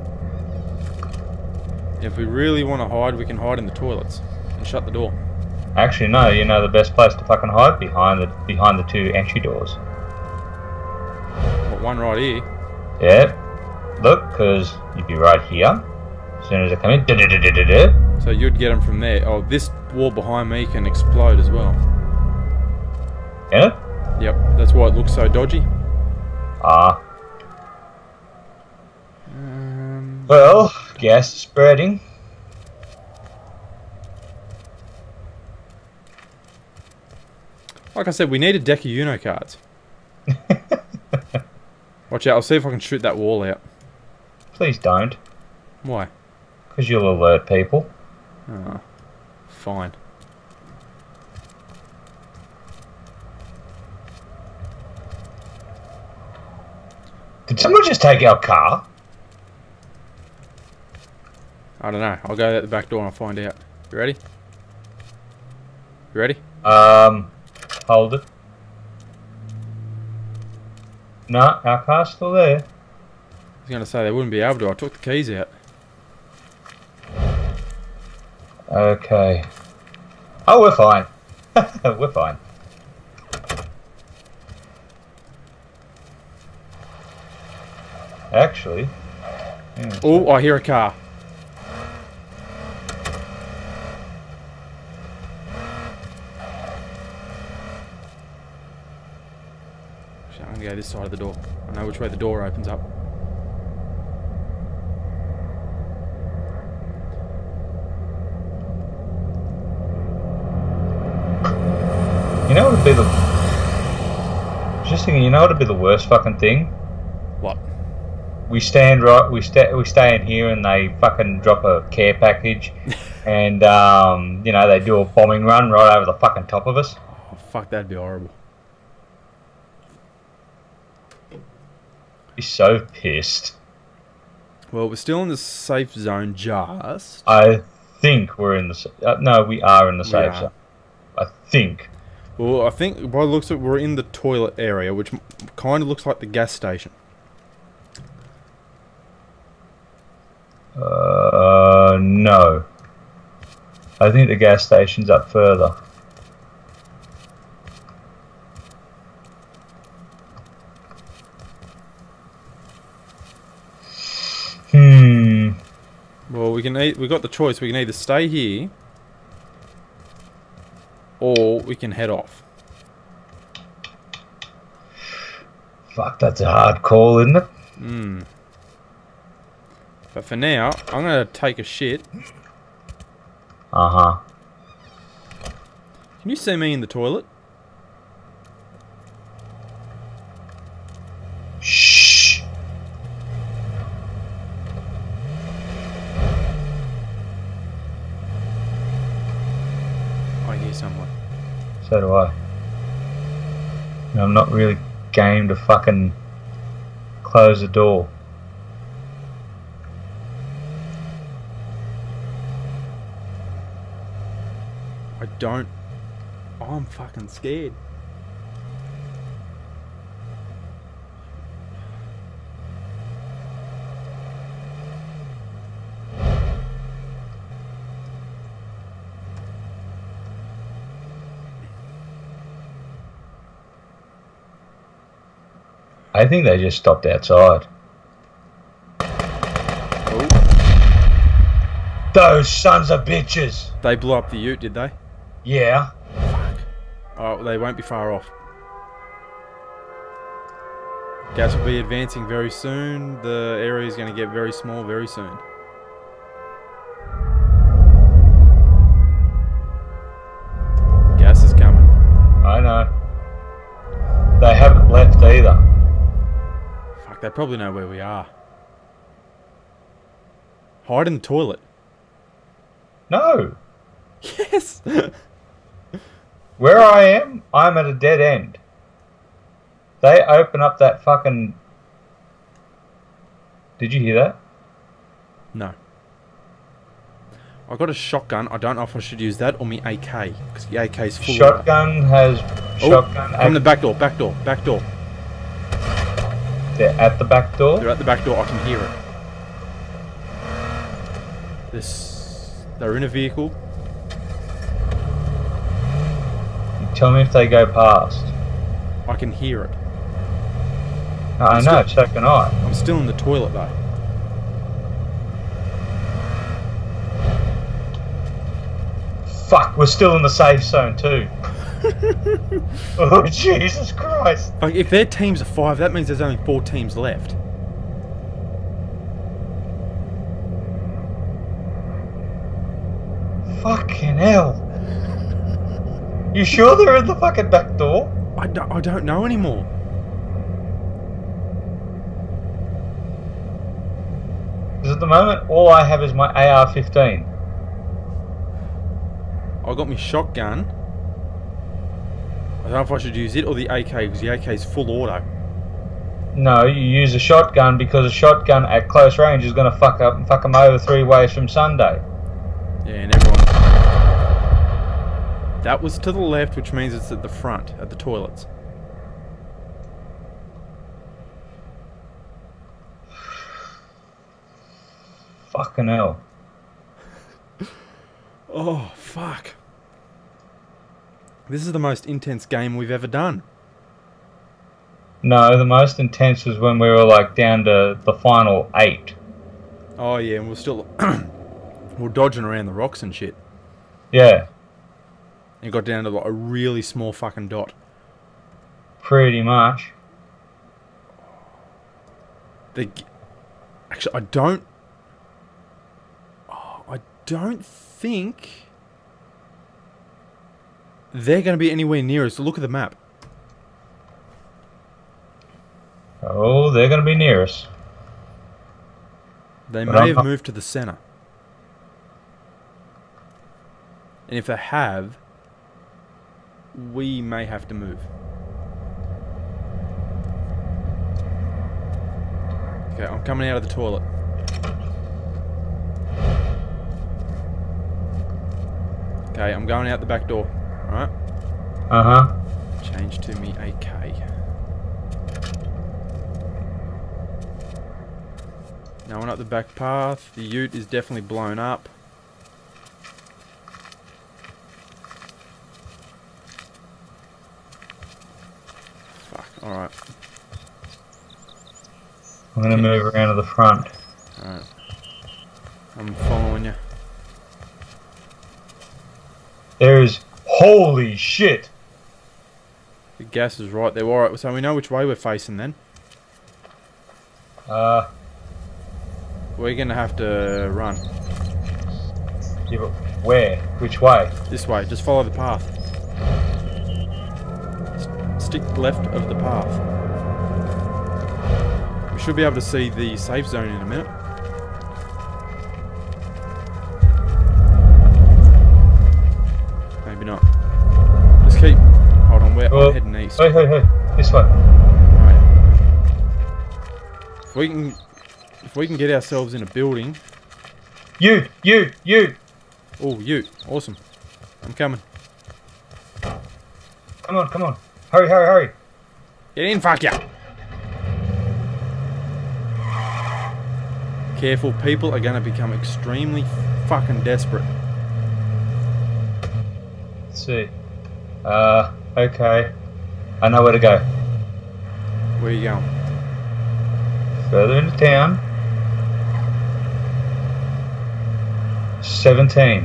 If we really want to hide, we can hide in the toilets and shut the door. Actually, no. You know the best place to fucking hide behind the behind the two entry doors. But one right here. Yeah. Look, because you'd be right here. As soon as I come in, da da da da da da. So you'd get them from there. Oh, this wall behind me can explode as well. Get it? Yep, that's why it looks so dodgy. Ah. Um, Well, gas is spreading. like I said, we need a deck of Uno cards. Watch out, I'll see if I can shoot that wall out. Please don't, Why? because you'll alert people. Oh, fine. Did someone just take our car? I don't know. I'll go out the back door and I'll find out. You ready? You ready? Um, hold it. No, our car's still there. I was going to say they wouldn't be able to. I took the keys out. Okay. Oh, we're fine. We're fine. Actually. yeah, Oh, I hear a car. Actually, I'm going to go this side of the door. I know which way the door opens up. You know what would be the... Just thinking, you know what would be the worst fucking thing? What? We stand right, we stay, we stay in here, and they fucking drop a care package, and um, you know, they do a bombing run right over the fucking top of us. Oh, fuck, that'd be horrible. Be so pissed. Well, we're still in the safe zone, just. I think we're in the s- uh, no, we are in the safe are. zone. I think. Well, I think by the looks of it, we're in the toilet area, which kind of looks like the gas station. Uh, no. I think the gas station's up further. Hmm. Well, we can e we got the choice. We can either stay here, or we can head off. Fuck, that's a hard call, isn't it? Hmm. But for now, I'm gonna take a shit. Uh huh. Can you see me in the toilet? Shh. I hear someone. So do I. And I'm not really game to fucking close the door. I don't. I'm fucking scared. I think they just stopped outside. Oh, Those sons of bitches! they blew up the ute, did they? Yeah. Oh, they won't be far off. Gas will be advancing very soon. The area is going to get very small very soon. Gas is coming. I know. They haven't left either. Fuck, they probably know where we are. Hide in the toilet. No. Yes! Where I am, I'm at a dead end. They open up that fucking... Did you hear that? No. I got a shotgun. I don't know if I should use that or my A K. Because the A K's full. Shotgun has... Oh, shotgun... from the back door, back door, back door. They're at the back door? They're at the back door. I can hear it. This... They're in a vehicle. Tell me if they go past. I can hear it. I know, so can I. I'm still in the toilet though. Fuck, we're still in the safe zone too. Oh, Jesus Christ. Like, if their teams are five, that means there's only four teams left. Fucking hell. You sure they're in the fucking back door? I don't, I don't know anymore. Because at the moment, all I have is my A R fifteen. I got my shotgun. I don't know if I should use it or the A K, because the A K is full auto. No, you use a shotgun because a shotgun at close range is going to fuck up and fuck them over three ways from Sunday. Yeah, and everyone... That was to the left, which means it's at the front, at the toilets. Fucking hell. Oh, fuck. This is the most intense game we've ever done. No, the most intense was when we were like down to the final eight. Oh yeah, and we're still... we're dodging around the rocks and shit. Yeah. It got down to like a really small fucking dot. Pretty much. The... Actually, I don't... Oh, I don't think... they're going to be anywhere near us. Look at the map. Oh, they're going to be near us. They But may I'm have not- moved to the center. And if they have, we may have to move. Okay, I'm coming out of the toilet. Okay, I'm going out the back door. Alright? Uh-huh. Change to me A K. No one up the back path. The ute is definitely blown up. Fuck, alright. I'm going to move around to the front. Alright. I'm following you. There is... Holy shit! The gas is right there. Alright, so we know which way we're facing then. Uh... We're gonna have to run. Yeah, but where? Which way? This way, just follow the path. S- Stick left of the path. We should be able to see the safe zone in a minute. Maybe not. Just keep... Hold on, we're Oh, I'm heading east. Hey, hey, hey. This way. Right. If we can... If we can get ourselves in a building... You! You! You! Oh, you. Awesome. I'm coming. Come on, come on. Hurry, hurry, hurry. Get in, fuck ya! Careful, people are going to become extremely fucking desperate. Let's see. Uh, okay. I know where to go. Where are you going? Further into town. Seventeen.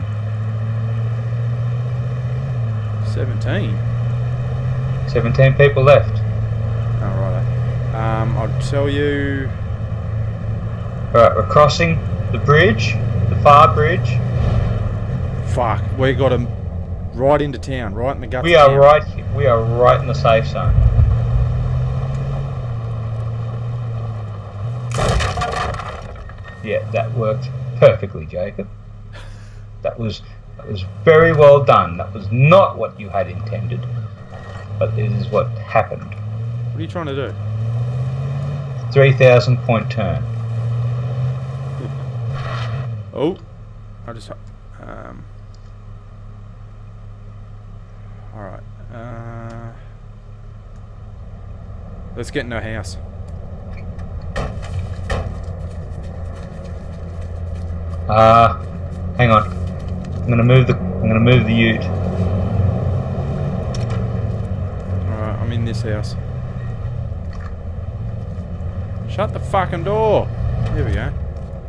Seventeen. Seventeen people left. Oh, right. Um, I'll tell you. Alright, we're crossing the bridge, the far bridge. Fuck, we got them right into town, right in the guts. We of are town. right. We are right in the safe zone. Yeah, that worked perfectly, Jacob. That was that was very well done. That was not what you had intended, but it is what happened. What are you trying to do? Three thousand point turn. Oh, I just. Um. All right. Uh. Let's get in our house. Uh, hang on. I'm gonna move the. I'm gonna move the ute. Alright, I'm in this house. Shut the fucking door! There we go.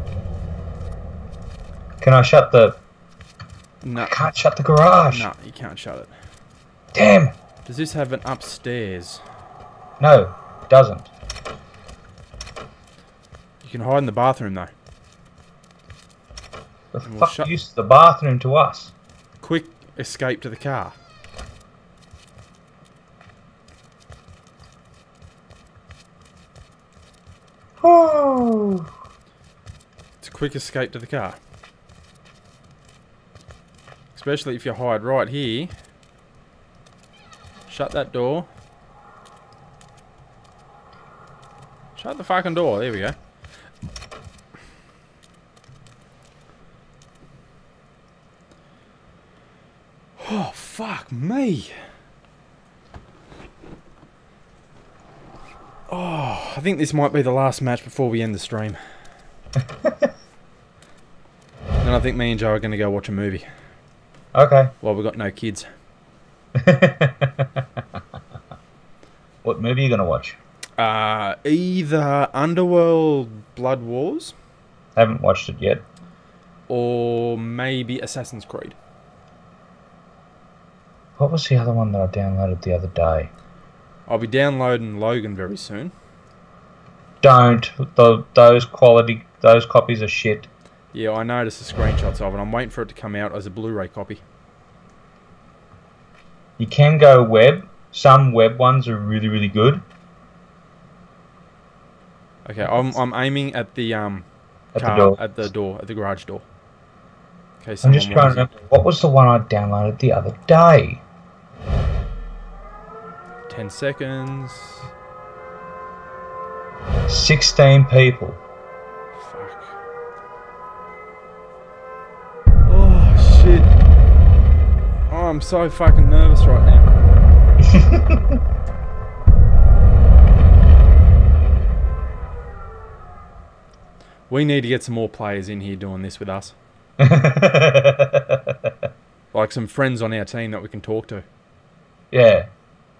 Can I shut the? No. I can't shut the garage. No, you can't shut it. Damn. Does this have an upstairs? No, it doesn't. You can hide in the bathroom though. The And we'll fuck shut- use the bathroom to us? Quick escape to the car. Oh. It's a quick escape to the car. Especially if you hide right here. Shut that door. Shut the fucking door. There we go. Oh, fuck me. Oh, I think this might be the last match before we end the stream. Then I think me and Joe are going to go watch a movie. Okay. Well, we've got no kids. What movie are you gonna watch? Uh, either Underworld Blood Wars Haven't watched it yet. or maybe Assassin's Creed. What was the other one that I downloaded the other day? I'll be downloading Logan very soon. Don't. Th those quality, those copies are shit. Yeah, I noticed the screenshots of it. I'm waiting for it to come out as a Blu-ray copy. You can go web. Some web ones are really, really good. Okay, I'm I'm aiming at the um At the car door. at the door at the garage door. Okay, I'm just someone trying to wants remember. What was the one I downloaded the other day? it. Ten seconds. Sixteen people. Fuck. Oh shit. Oh, I'm so fucking nervous right now. We need to get some more players in here doing this with us. Like some friends on our team that we can talk to. Yeah.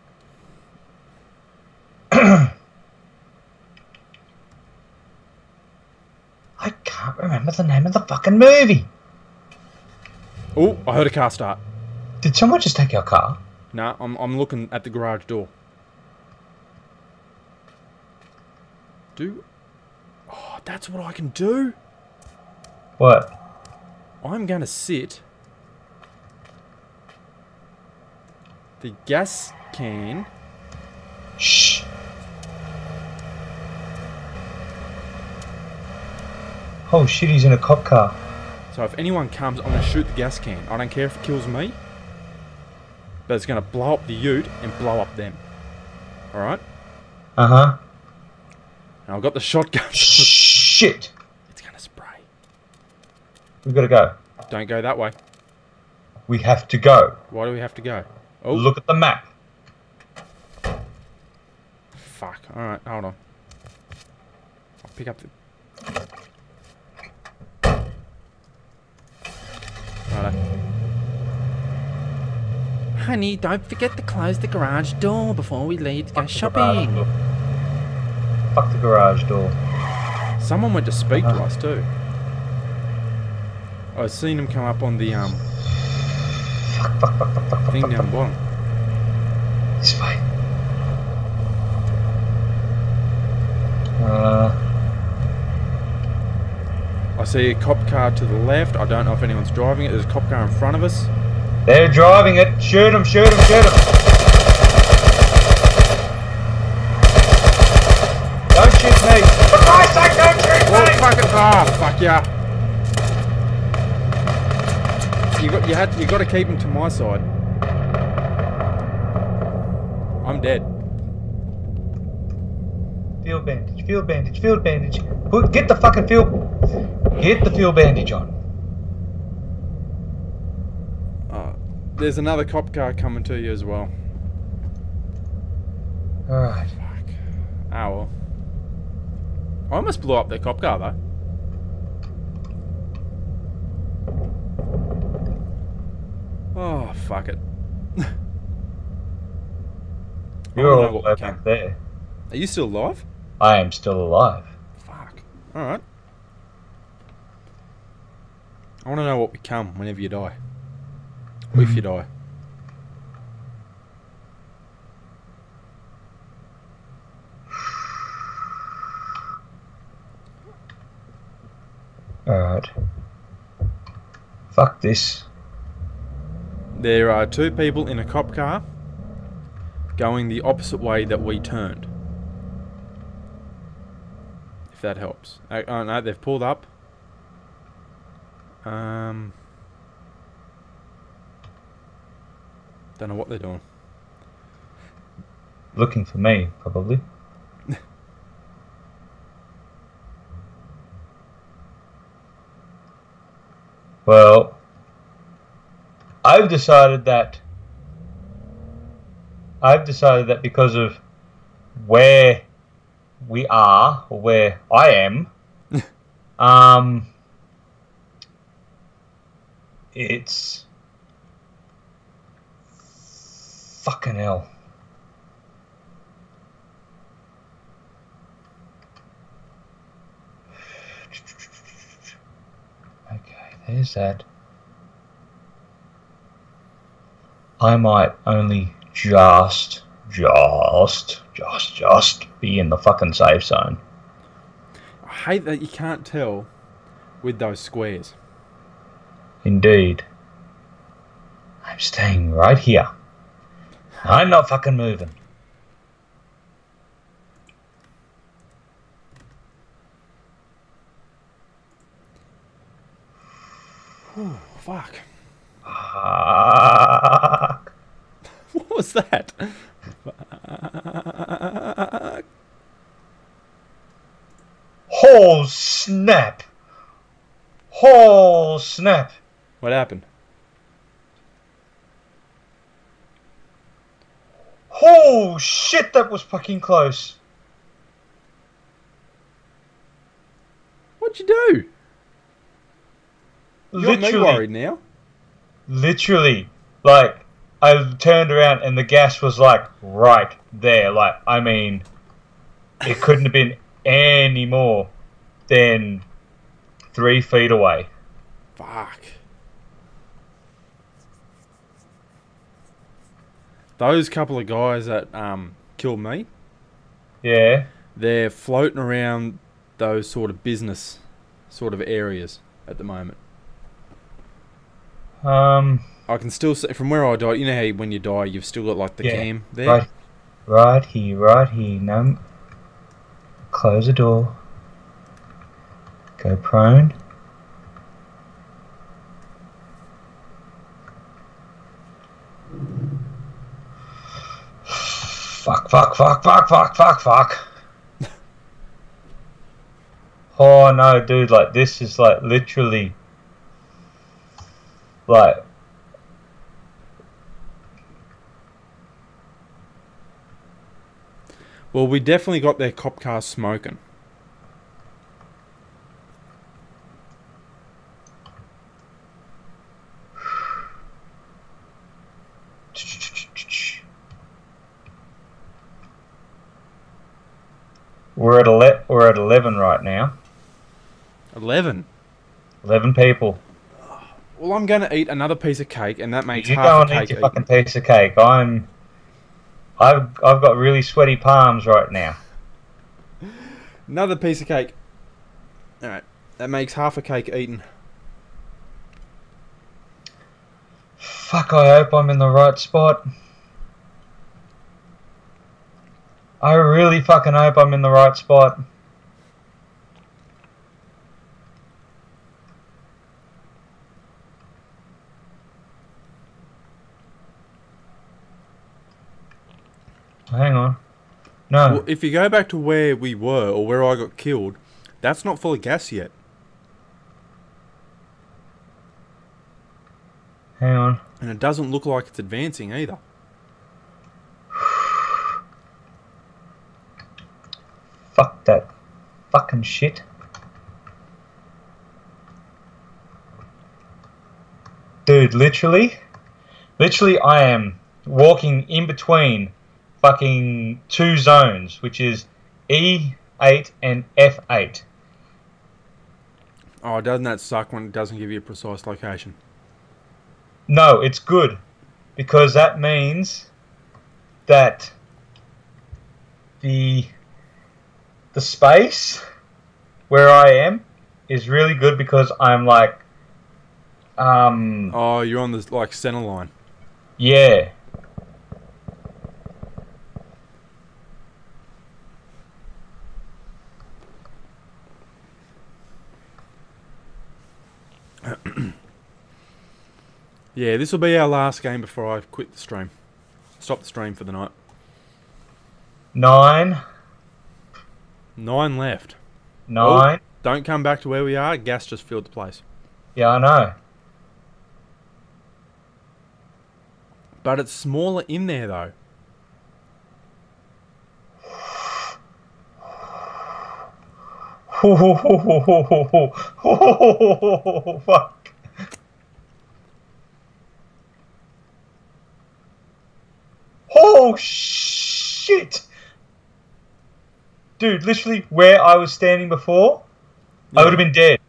I can't remember the name of the fucking movie. Oh, I heard a car start. Did someone just take your car? No, I'm, I'm looking at the garage door. Do... Oh, that's what I can do. What? I'm going to sit the gas can... Shh. Oh shit, he's in a cop car. So if anyone comes, I'm going to shoot the gas can. I don't care if it kills me. But it's going to blow up the ute and blow up them. Alright? Uh-huh. And I've got the shotgun. Shit. It's going to spray. We've got to go. Don't go that way. We have to go. Why do we have to go? Oh, Look at the map. fuck. Alright, hold on. I'll pick up the... Righto. Honey, don't forget to close the garage door before we leave to go shopping. Fuck the garage door. Someone went to speak to Uh-huh. us too. I've seen him come up on the um Fuck, fuck, fuck, fuck, fuck, fuck, thing fuck, down the fuck. bottom. This way. Uh, I see a cop car to the left. I don't know if anyone's driving it. There's a cop car in front of us. they're driving it. Shoot them, shoot them, shoot them. Don't shoot me. For Christ's sake, don't shoot Oh, me. fuck it! Ah, fuck ya! You got you had you got to keep him to my side. I'm dead. Field bandage, field bandage, field bandage. Put, get the fucking field. Get the field bandage on. Uh, there's another cop car coming to you as well. Alright. Fuck. Ah well. I almost blew up their cop car though. Oh, fuck it. You're wanna know all what the way we can. back there. Are you still alive? I am still alive. Fuck. Alright. I want to know what become whenever you die. Or if you die. Alright. Fuck this. There are two people in a cop car going the opposite way that we turned. If that helps. Oh, oh no, they've pulled up. Um, don't know what they're doing. Looking for me, probably. Well, I've decided that I've decided that because of where we are, or where I am, um, it's fucking hell. Okay, there's that. I might only just, just, just, just be in the fucking safe zone. I hate that you can't tell with those squares. Indeed. I'm staying right here. I'm not fucking moving. Whew, fuck. Fuck. What was that? Fuck. Oh, snap. Oh, snap. What happened? Oh, shit, that was fucking close. What'd you do? You got me Literally, worried now. literally, like, I turned around and the gas was, like, right there. Like, I mean, it couldn't have been any more than three feet away. Fuck. Those couple of guys that um killed me, Yeah. they're floating around those sort of business sort of areas at the moment. Um, I can still see from where I died. You know how when you die, you've still got like the Yeah, cam there. right, right here, right here. No, close the door. Go prone. Fuck, fuck, fuck, fuck, fuck, fuck, fuck. Oh no, dude, like this is like literally like Well, we definitely got their cop car smoking. We're at ele- we're at eleven right now. Eleven. Eleven people. Well, I'm going to eat another piece of cake, and that makes You half go a and cake eat your eaten. fucking piece of cake. I'm. I've I've got really sweaty palms right now. Another piece of cake. Alright, that makes half a cake eaten. Fuck, I hope I'm in the right spot. I really fucking hope I'm in the right spot. Hang on. No. Well, if you go back to where we were, or where I got killed, that's not full of gas yet. Hang on. And it doesn't look like it's advancing either. Fuck that fucking shit. Dude, literally, literally I am walking in between fucking two zones, which is E eight and F eight. Oh, doesn't that suck when it doesn't give you a precise location? No, it's good, because that means that the the space where I am is really good, because I'm like um Oh, you're on the like center line. yeah. Yeah, this will be our last game before I quit the stream. Stop the stream for the night. Nine. Nine left. Nine. Oh, don't come back to where we are. Gas just filled the place. Yeah, I know. But it's smaller in there though. Fuck. Oh shit! Dude, literally where I was standing before, Yeah. I would have been dead.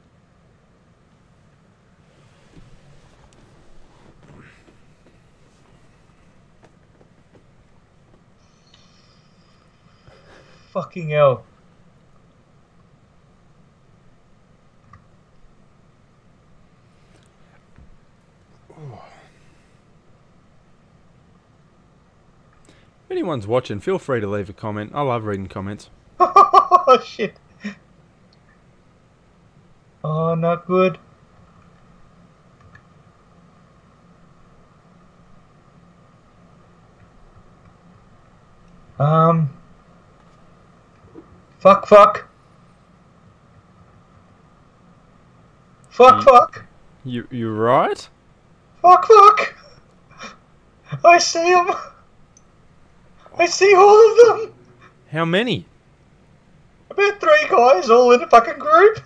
Fucking hell. If anyone's watching, feel free to leave a comment. I love reading comments. Oh shit. Oh, not good. Um. Fuck, fuck. Fuck, You- fuck. You you right? Fuck, fuck. I see them. I see all of them. How many? About three guys all in a fucking group.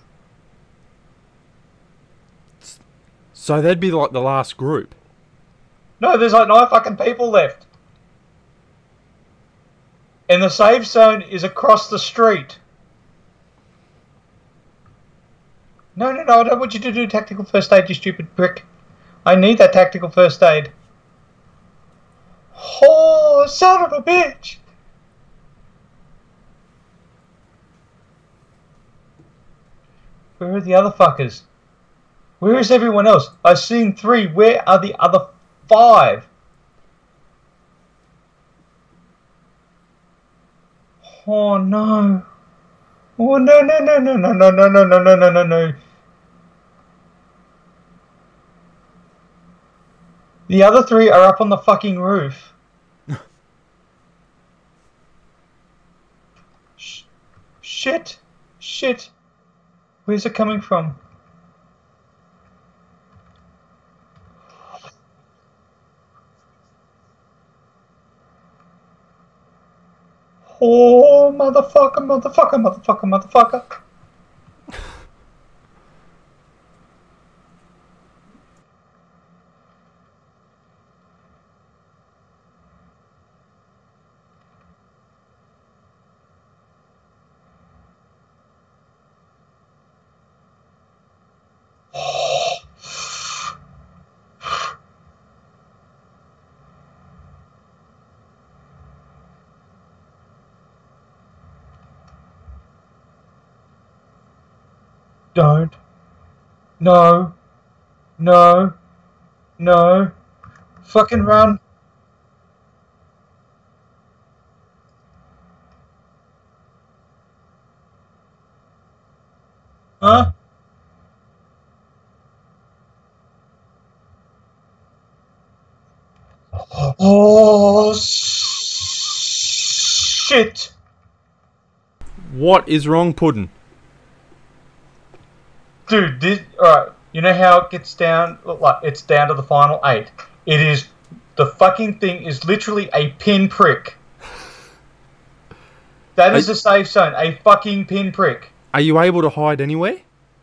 So they'd be like the last group. No, there's like nine fucking people left. And the safe zone is across the street. No, no, no, I don't want you to do tactical first aid, you stupid prick. I need that tactical first aid. Oh, son of a bitch. Where are the other fuckers? Where is everyone else? I've seen three. Where are the other five? Oh no. Oh no no no no no no no no no no no no no. The other three are up on the fucking roof. Sh shit. Shit. Where's it coming from? Oh, motherfucker, motherfucker, motherfucker, motherfucker. Don't. No. No. No. Fucking run. Huh? Oh, shit. What is wrong, Puddin'? Dude, this, alright, you know how it gets down, look, like, it's down to the final eight. It is, the fucking thing is literally a pinprick. That is Are- a safe zone, a fucking pinprick. Are you able to hide anywhere?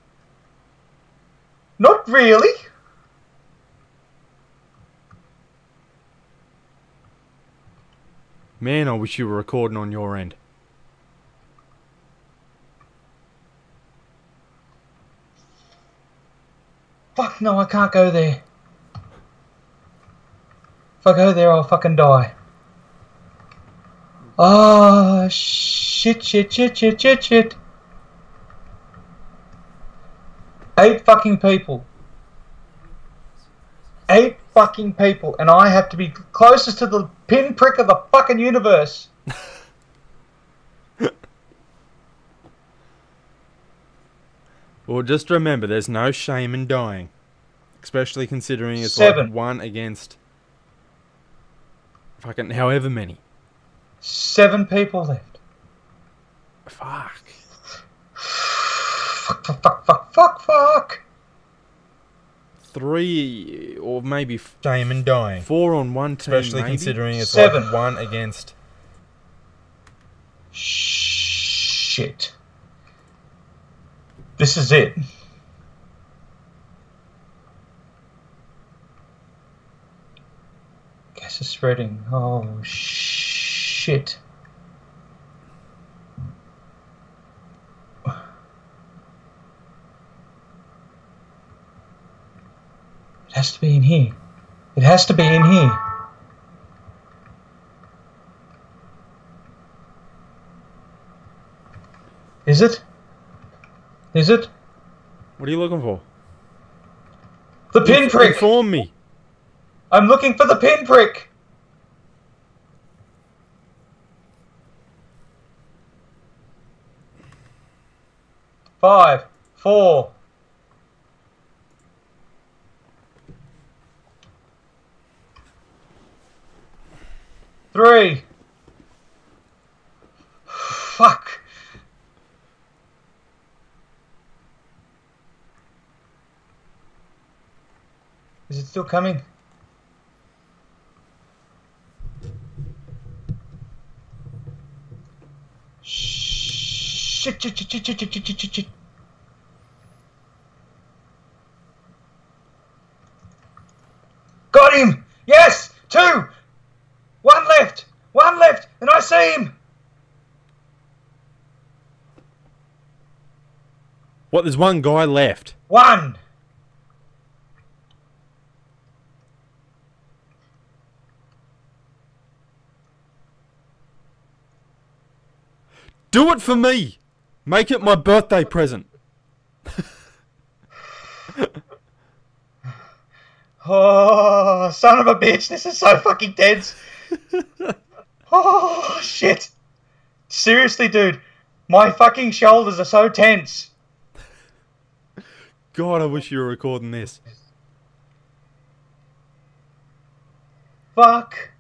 Not really. Man, I wish you were recording on your end. Fuck, no, I can't go there. If I go there, I'll fucking die. Ah, shit, shit, shit, shit, shit, shit. Eight fucking people. Eight fucking people, and I have to be closest to the pinprick of the fucking universe. Well, just remember, there's no shame in dying. Especially considering it's Seven. like one against fucking however many. Seven people left. Fuck. Fuck, fuck, fuck, fuck, fuck, fuck. Three, or maybe f- Shame in dying. four on one team, Especially maybe? considering it's Seven. like one against... Shit. This is it. Gas is spreading. Oh, shit. It has to be in here. It has to be in here. Is it? Is it? What are you looking for? The pinprick! Inform me. I'm looking for the pinprick! Five, four. Three. Fuck. Is it still coming? Shit, shit, shit, shit, shit, shit, shit, shit, shit. Got him! Yes! Two! One left! One left! And I see him! What, there's one guy left? One! Do it for me! Make it my birthday present. Oh, son of a bitch, this is so fucking tense. Oh, shit. Seriously, dude, my fucking shoulders are so tense. God, I wish you were recording this. Fuck.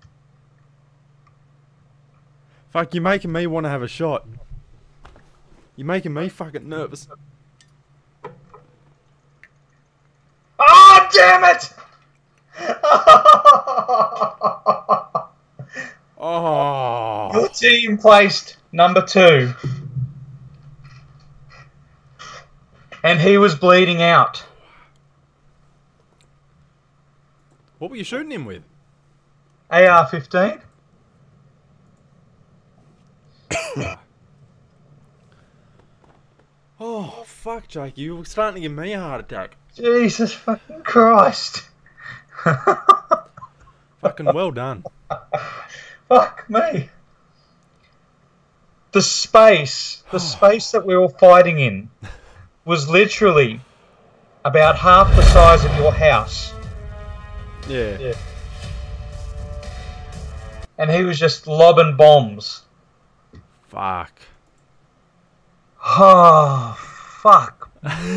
Fuck, you're making me want to have a shot. You're making me fucking nervous. Oh, damn it! Oh. Your team placed number two. And he was bleeding out. What were you shooting him with? A R fifteen. Oh, fuck, Jake. You were starting to give me a heart attack. Jesus fucking Christ. Fucking well done. Fuck me. The space, the space that we were fighting in was literally about half the size of your house. Yeah. Yeah. And he was just lobbing bombs. Fuck. Oh, fuck.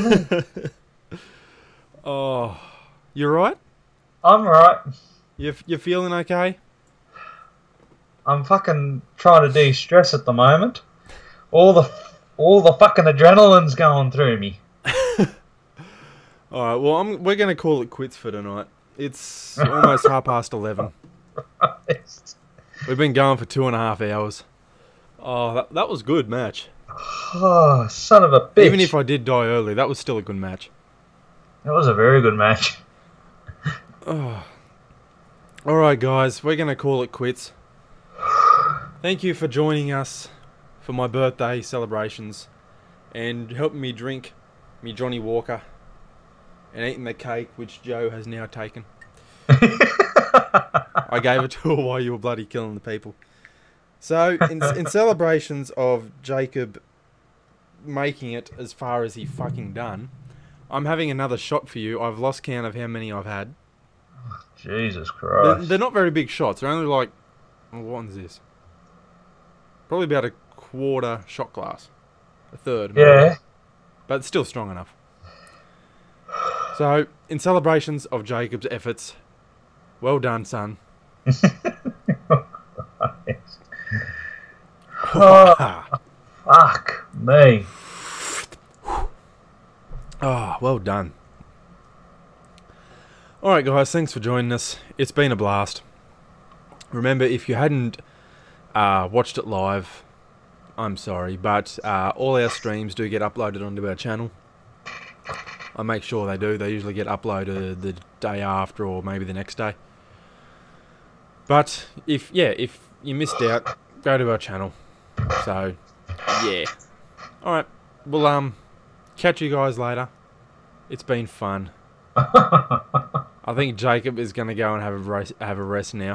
Oh, you right? I'm right. You you feeling okay? I'm fucking trying to de-stress at the moment. All the all the fucking adrenaline's going through me. All right. Well, I'm, we're gonna call it quits for tonight. It's almost half past eleven. We've been going for two and a half hours. Oh, that, that was good match. Oh, son of a bitch. Even if I did die early, that was still a good match. It was a very good match. Oh. Alright guys, we're going to call it quits. Thank you for joining us for my birthday celebrations and helping me drink me Johnny Walker and eating the cake which Joe has now taken. I gave it to her while you were bloody killing the people. So, in, in celebrations of Jacob making it as far as he fucking done, I'm having another shot for you. I've lost count of how many I've had. Jesus They're, Christ. they're not very big shots. They're only like... What one's this? Probably about a quarter shot glass. A third. Yeah. But it's still strong enough. So, in celebrations of Jacob's efforts, well done, son. Oh, fuck me. Oh, well done. Alright guys, thanks for joining us. It's been a blast. Remember, if you hadn't uh, watched it live, I'm sorry, but uh, all our streams do get uploaded onto our channel. I make sure they do. They usually get uploaded the day after or maybe the next day. But, if yeah, if you missed out, go to our channel. So, yeah. Alright, well, um, catch you guys later. It's been fun. I think Jacob is going to go and have a rest, have a rest now.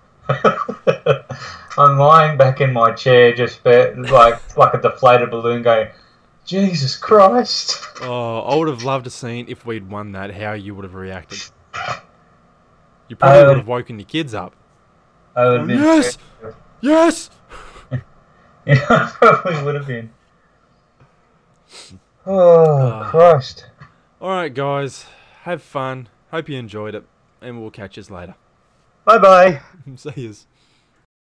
I'm lying back in my chair, just like like a deflated balloon, going, Jesus Christ! Oh, I would have loved to seen if we'd won that, how you would have reacted. You probably Uh, would have woken your kids up. I would have Oh, been yes! Yes! Yeah, I probably would have been. Oh, Ah. Christ. Alright guys, have fun. Hope you enjoyed it. And we'll catch us later. Bye bye. See yous.